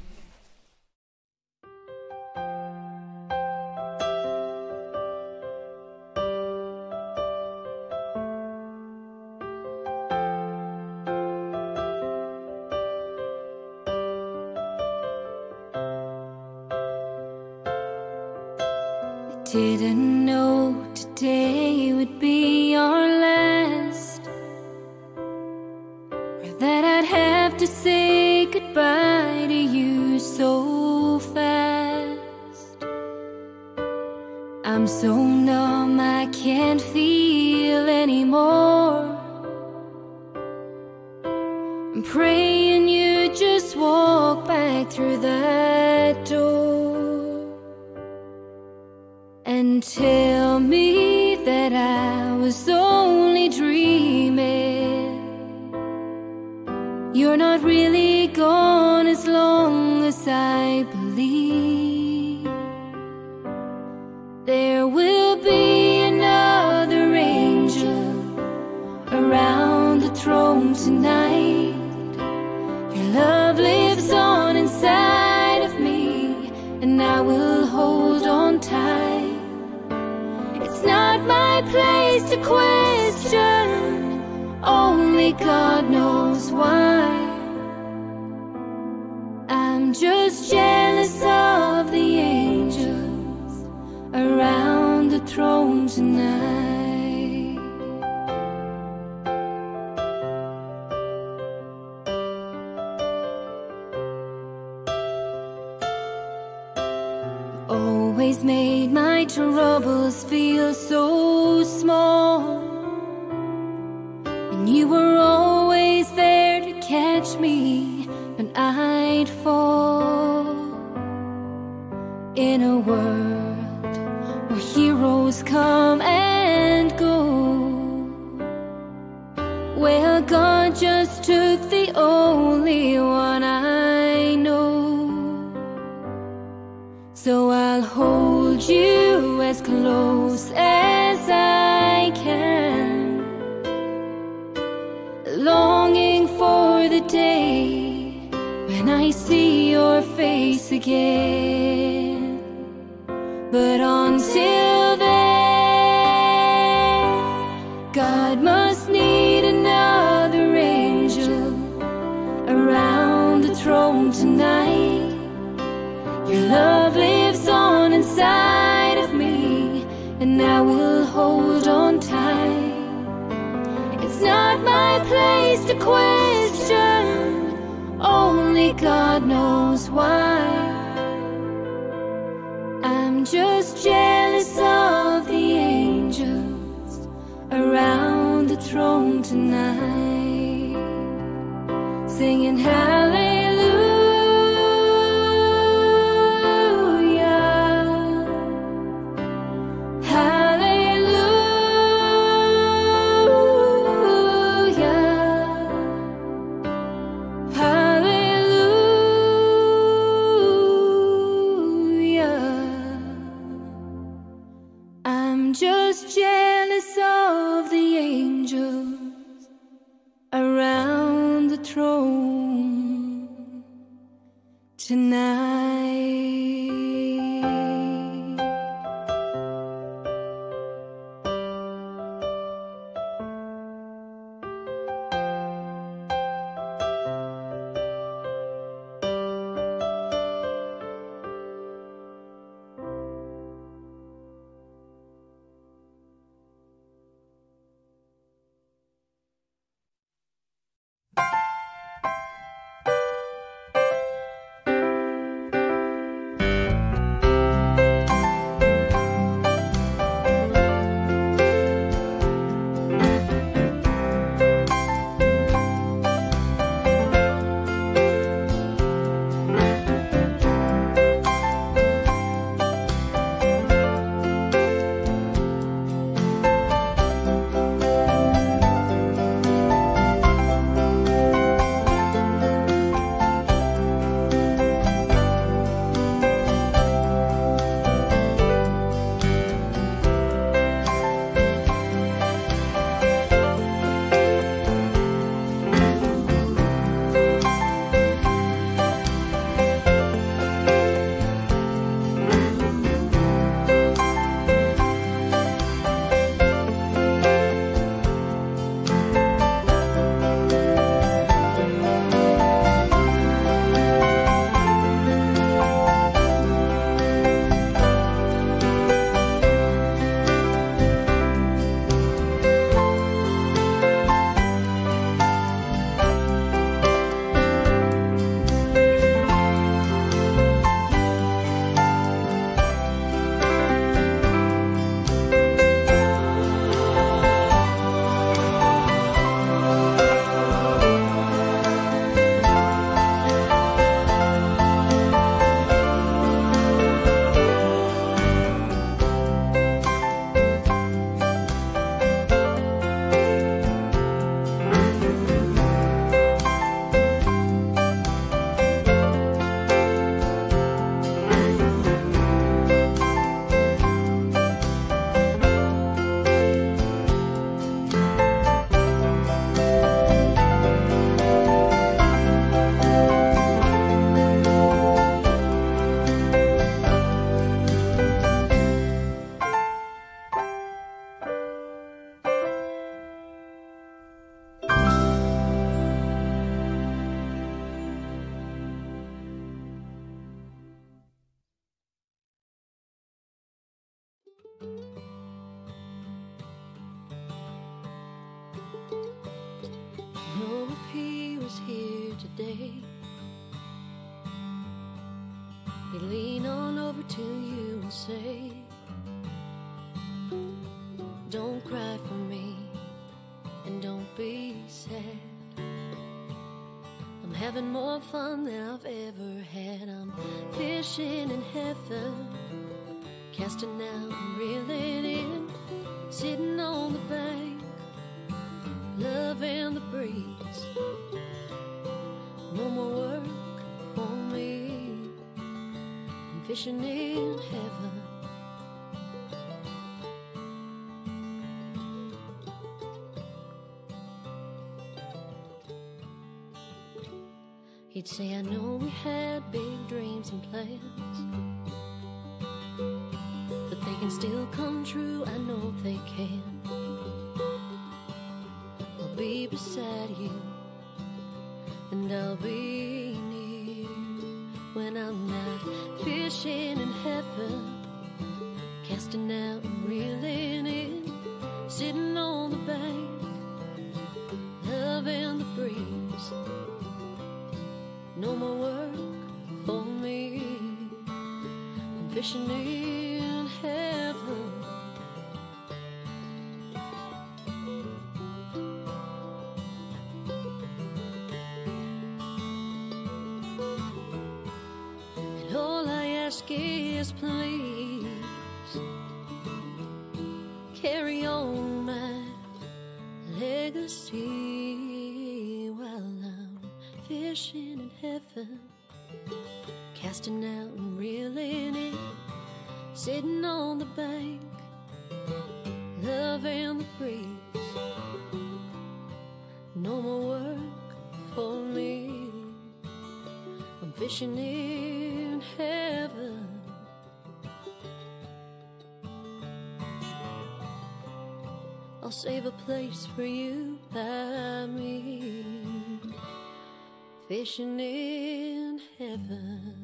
Didn't know today would be our last, or that I'd have to say goodbye to you so fast. I'm so numb I can't feel anymore. I'm praying you just walk back through that door and tell me that I was only dreaming. You're not really gone as long as I believe. There will be another angel around the throne tonight. Your love lives on inside of me, and I will hold on tight. It's not my place to question, only God knows why. I'm just jealous of the angels around the throne tonight. Always made my troubles feel so small. and you were always there to catch me when I'd fall. In a world where heroes come and go, well, God just took the only one I know. So I'll hold you as close as I can, longing for the day when I see your face again. But until then, God must need another angel around the throne tonight. Your love lives on inside of me, and I will hold on tight. It's not my place to question, only God knows why. I'm just jealous of the angels around the throne tonight, singing hallelujah. Just jealous of the angels around the throne tonight. day. He'd lean on over to you and say, don't cry for me, and don't won't be sad. I'm having more fun than I've ever had. I'm fishing in heaven, casting out and reeling in, sitting on the bank, loving the breeze. No more work for me, I'm fishing in heaven. He'd say, I know we had big dreams and plans, but they can still come true, I know they can. I'll be beside you, and I'll be near when I'm not fishing in heaven, casting out and reeling in, sitting on the bank, loving the breeze. No more work for me, I'm fishing in heaven. And all I ask is please carry on my legacy while I'm fishing in heaven, casting out and reeling in, sitting on the bank, loving the breeze. No more work for me, I'm fishing in heaven. I'll save a place for you by me, fishing in heaven.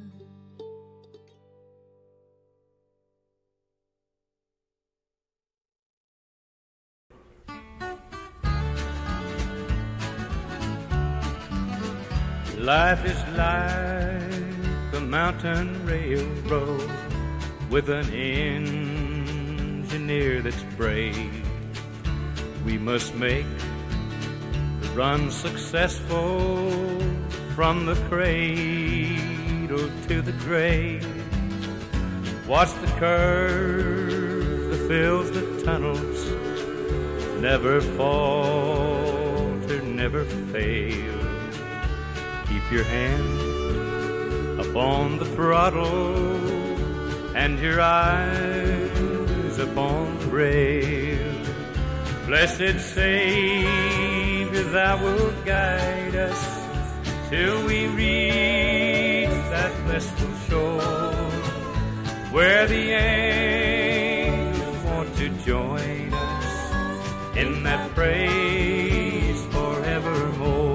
Life is like a mountain railroad with an engineer that's brave. We must make the run successful from the cradle to the grave. Watch the curves that fills the tunnels, never falter, never fail. Keep your hand upon the throttle and your eyes upon the rail. Blessed Savior, thou wilt guide us till we reach that blissful shore, where the angels want to join us in that praise forevermore.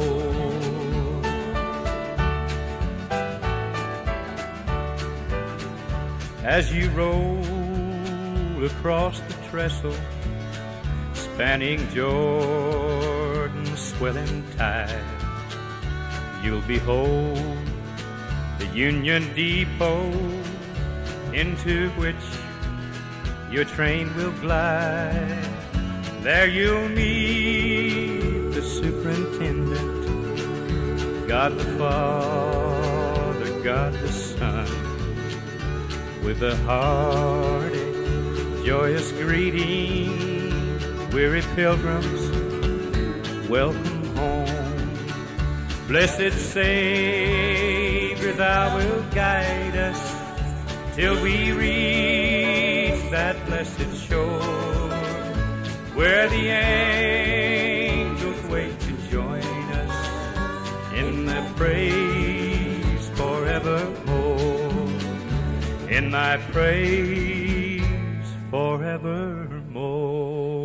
As you roll across the trestle, spanning Jordan's swelling tide, you'll behold the Union Depot into which your train will glide. There you'll meet the superintendent, God the Father, God the Son, with a hearty, joyous greeting. Weary pilgrims, welcome home. Blessed Savior, thou wilt guide us till we reach that blessed shore, where the angels wait to join us in thy praise forevermore, in thy praise forevermore.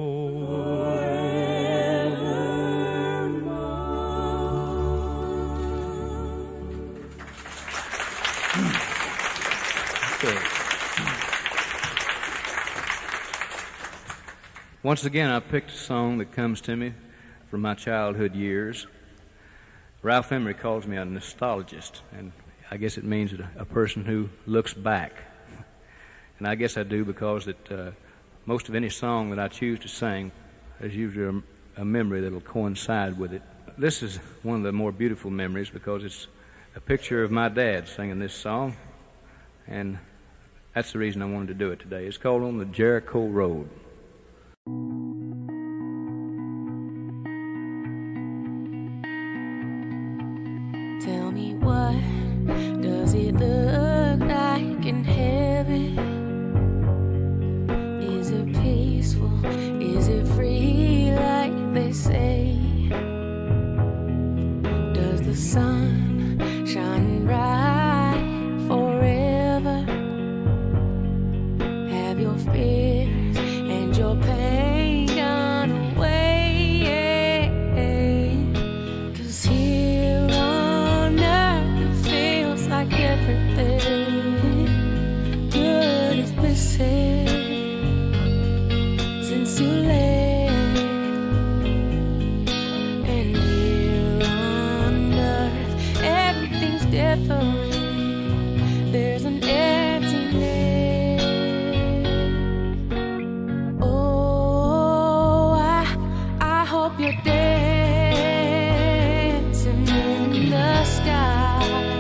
Once again, I picked a song that comes to me from my childhood years. Ralph Emery calls me a nostalgist, and I guess it means a, a person who looks back. And I guess I do, because that uh, most of any song that I choose to sing is usually a, a memory that'll coincide with it. This is one of the more beautiful memories because it's a picture of my dad singing this song, and that's the reason I wanted to do it today. It's called On the Jericho Road. Tell me, what does it look like in heaven? Is it peaceful? Is it free like they say? Does the sun shine bright forever? Have your fears and your pain gone away? 'Cause here on earth it feels like everything good is missing since you left. And here on earth everything's different. There's an emptiness. Oh, I, I hope you're dancing in the sky.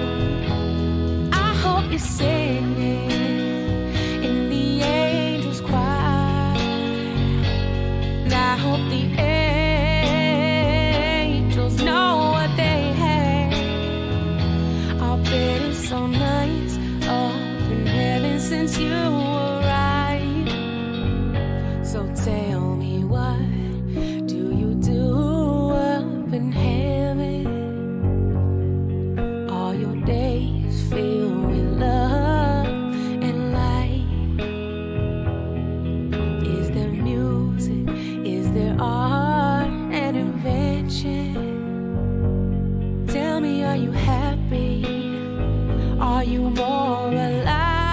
I hope you're singing in the angels' choir. And I hope the angels know what they have. I'll bet it's so nice up in heaven since you arrived. So tell me, what do you do up in heaven? All your days filled with love and light. Is there music? Is there art and invention? Tell me, are you happy? Are you more alive?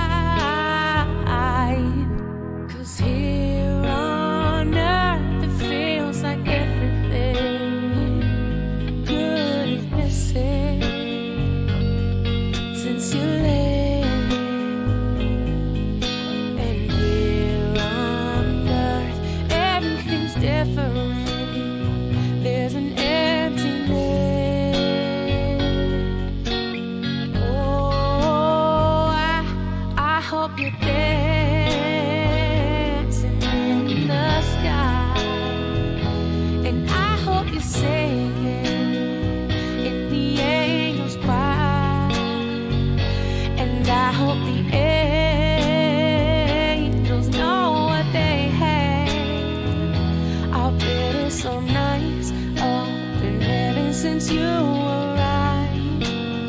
'Cause here on earth it feels like everything good is missing since you left. And here on earth everything's different. There's an emptiness. Oh, I, I hope you're dancing in the sky. And I hope you're singing in the angels' choir. And I hope the angels know what they have. I'll bet it's so nice up in heaven since you arrived.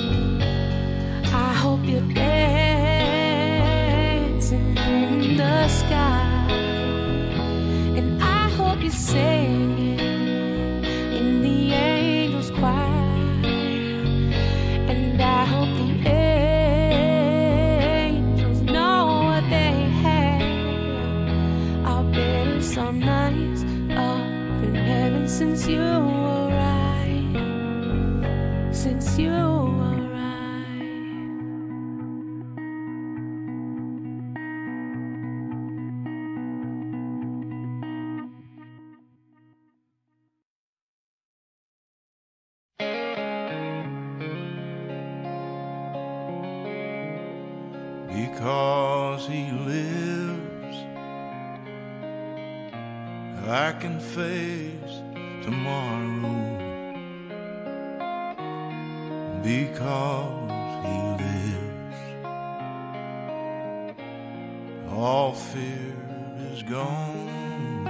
I hope you're dancing in the sky. And I hope you're singing in the angels' choir. And I hope the angels know what they have. I'll bet it's so nice up in heaven since you arrived. Since you arrived. Because he lives, I can face tomorrow. Because he lives, all fear is gone.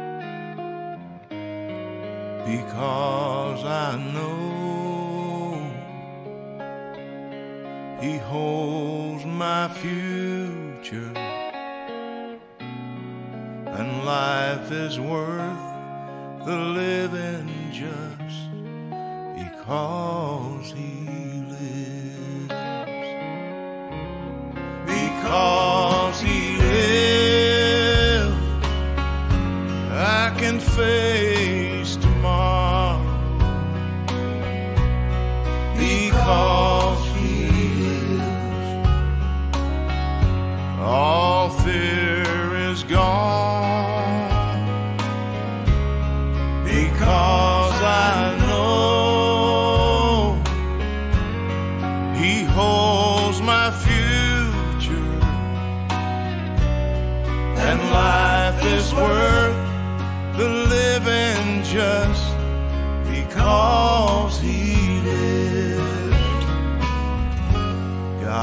Because I know he holds my future, and life is worth the living just because he lives. Because he lives, I can face tomorrow. Because all fear is gone. Because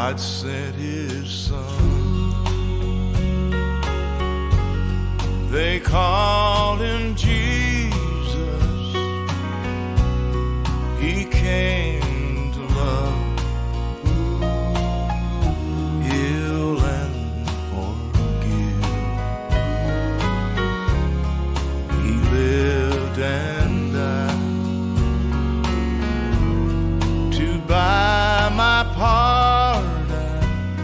God sent his son. They called him Jesus. He came to love, heal, and forgive. He lived and died to buy my pardon.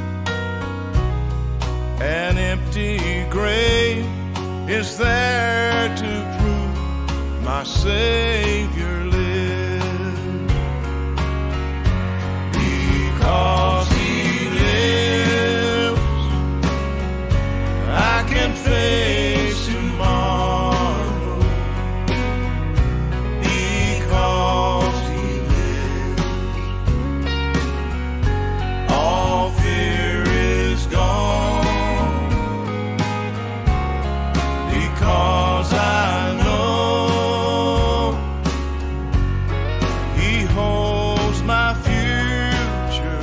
An empty grave is there to prove my Savior lives. Because he lives, I can face tomorrow. Because he lives, all fear is gone. Because I know he holds my future,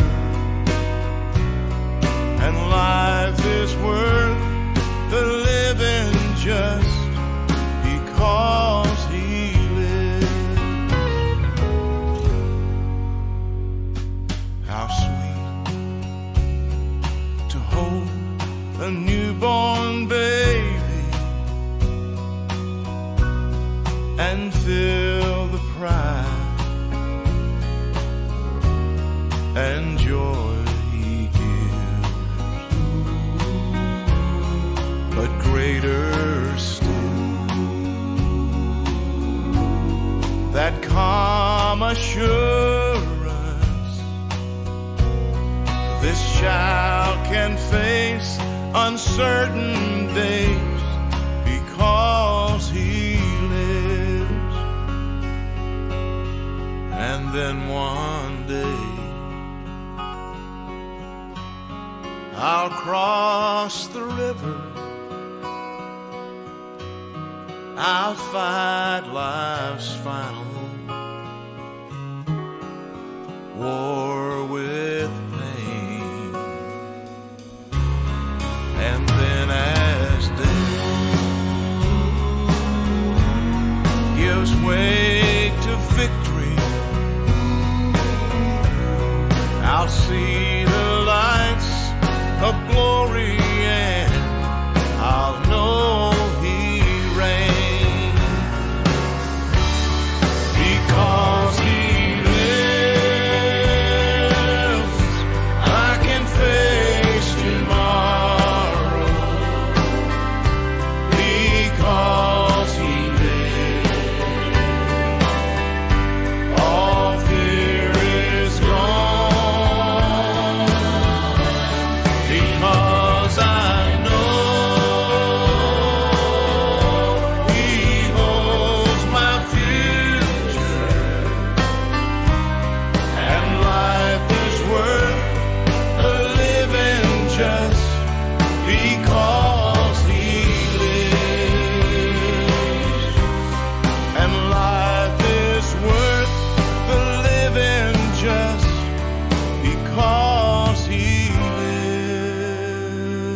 and life is worth the living just because he lives. How sweet to hold a newborn baby and feel the pride and joy he gives. But greater still, that calm assurance, this child can face uncertain days because he lives. And then one day I'll cross the river, I'll fight life's final war with pain. And then as death gives way to victory, I'll see the lights of glory and I'll know he reigns. Because he lives, I can face tomorrow. Because he lives, all fear is gone. Because I know he holds my future, and life is worth a living just because he lives. And life is worth a living just because he lives.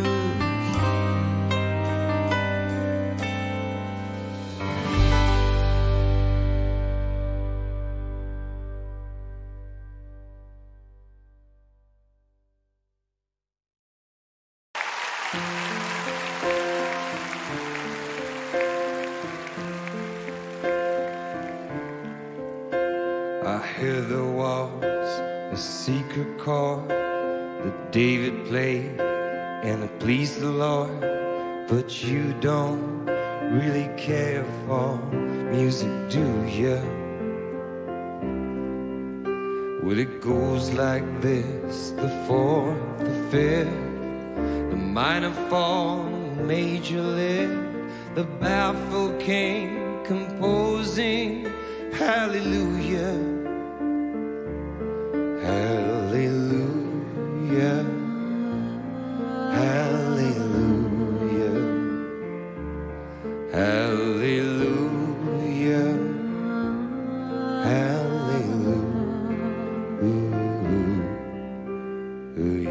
I hear the walls, a secret chord that David played, and it pleased the Lord. But you don't really care for music, do ya? Well, it goes like this: the fourth, the fifth, the minor fall, major lift, the baffled king composing hallelujah, hallelujah, hallelujah, hallelujah, hallelujah.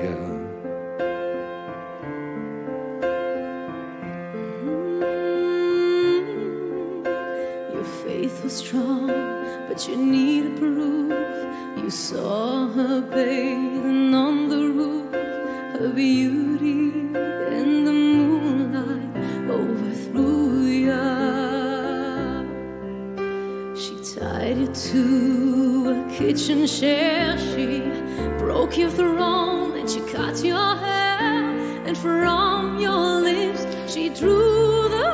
needed proof. You saw her bathing on the roof, her beauty in the moonlight overthrew ya. She tied you to a kitchen chair, she broke your throne and she cut your hair, and from your lips she drew the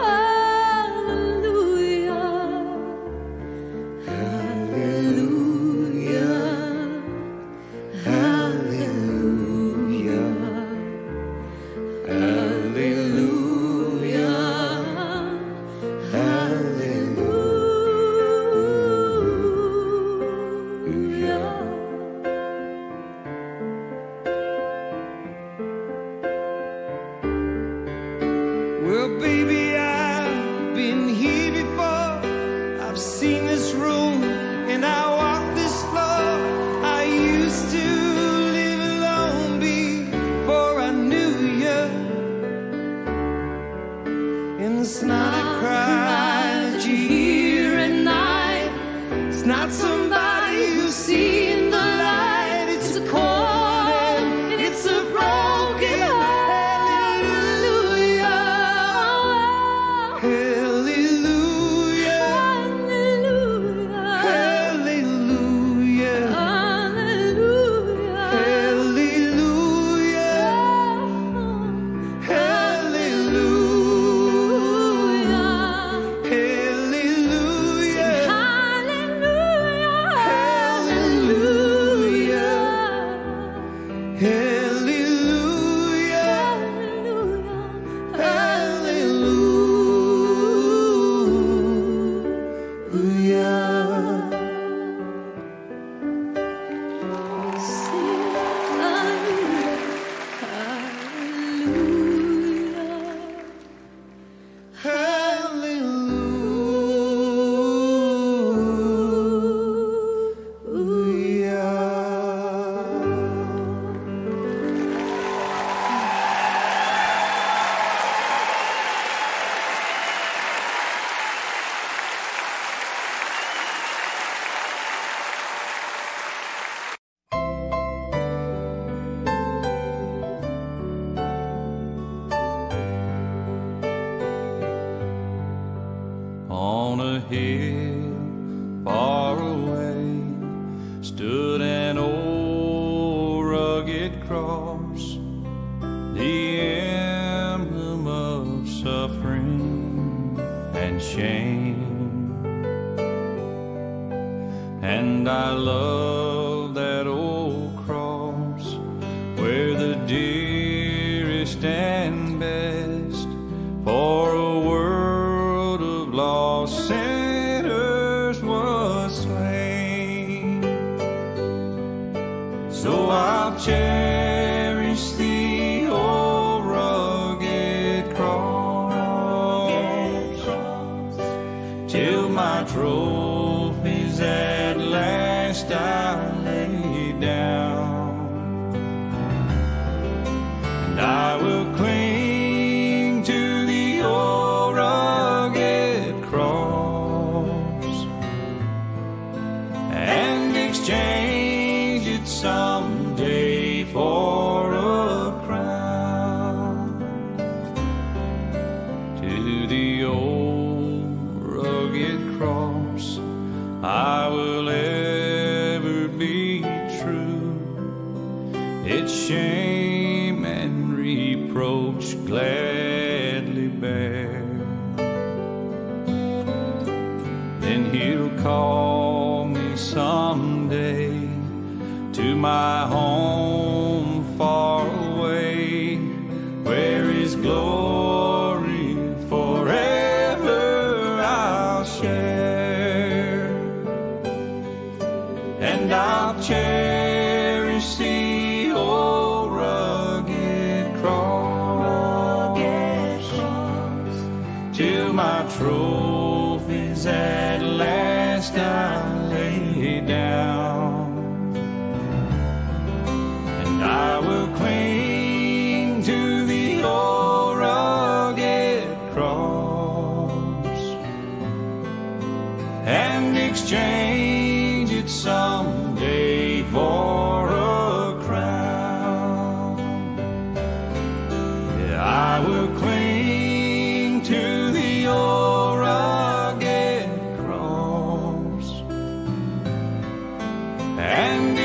and exchange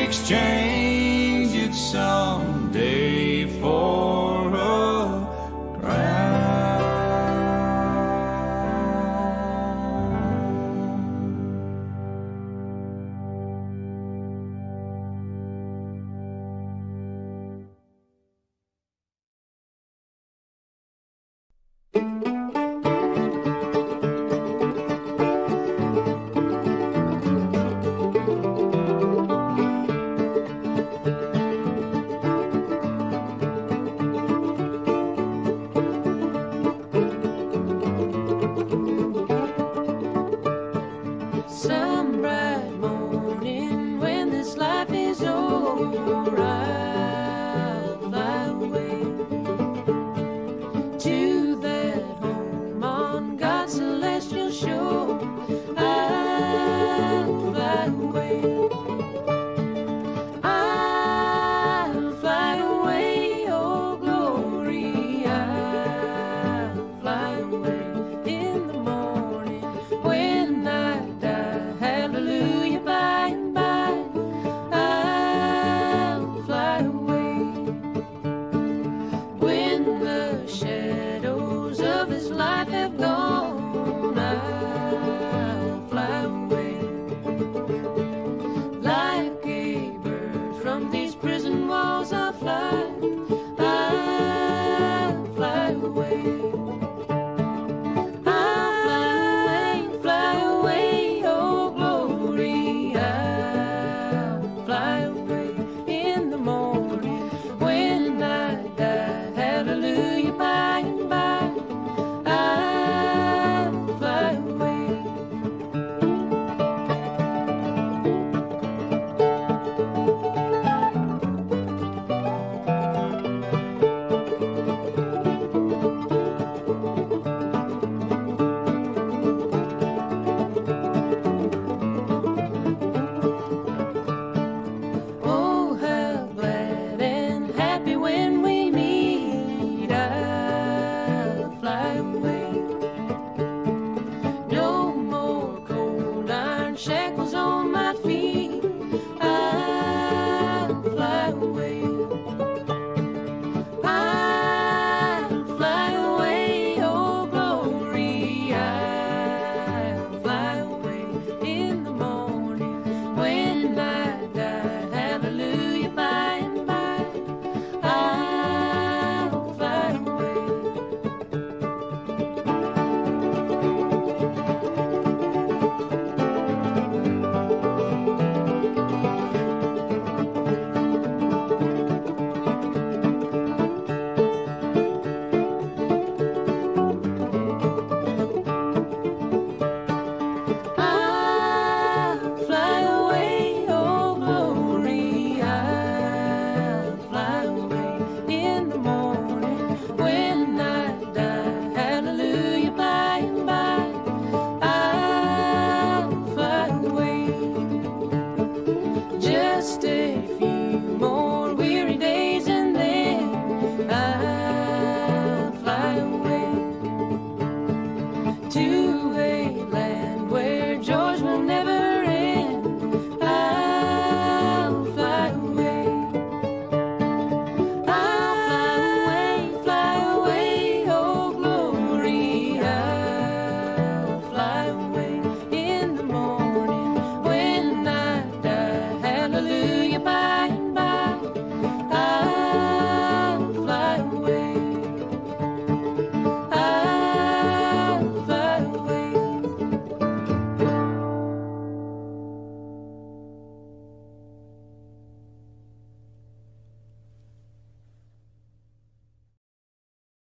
exchange.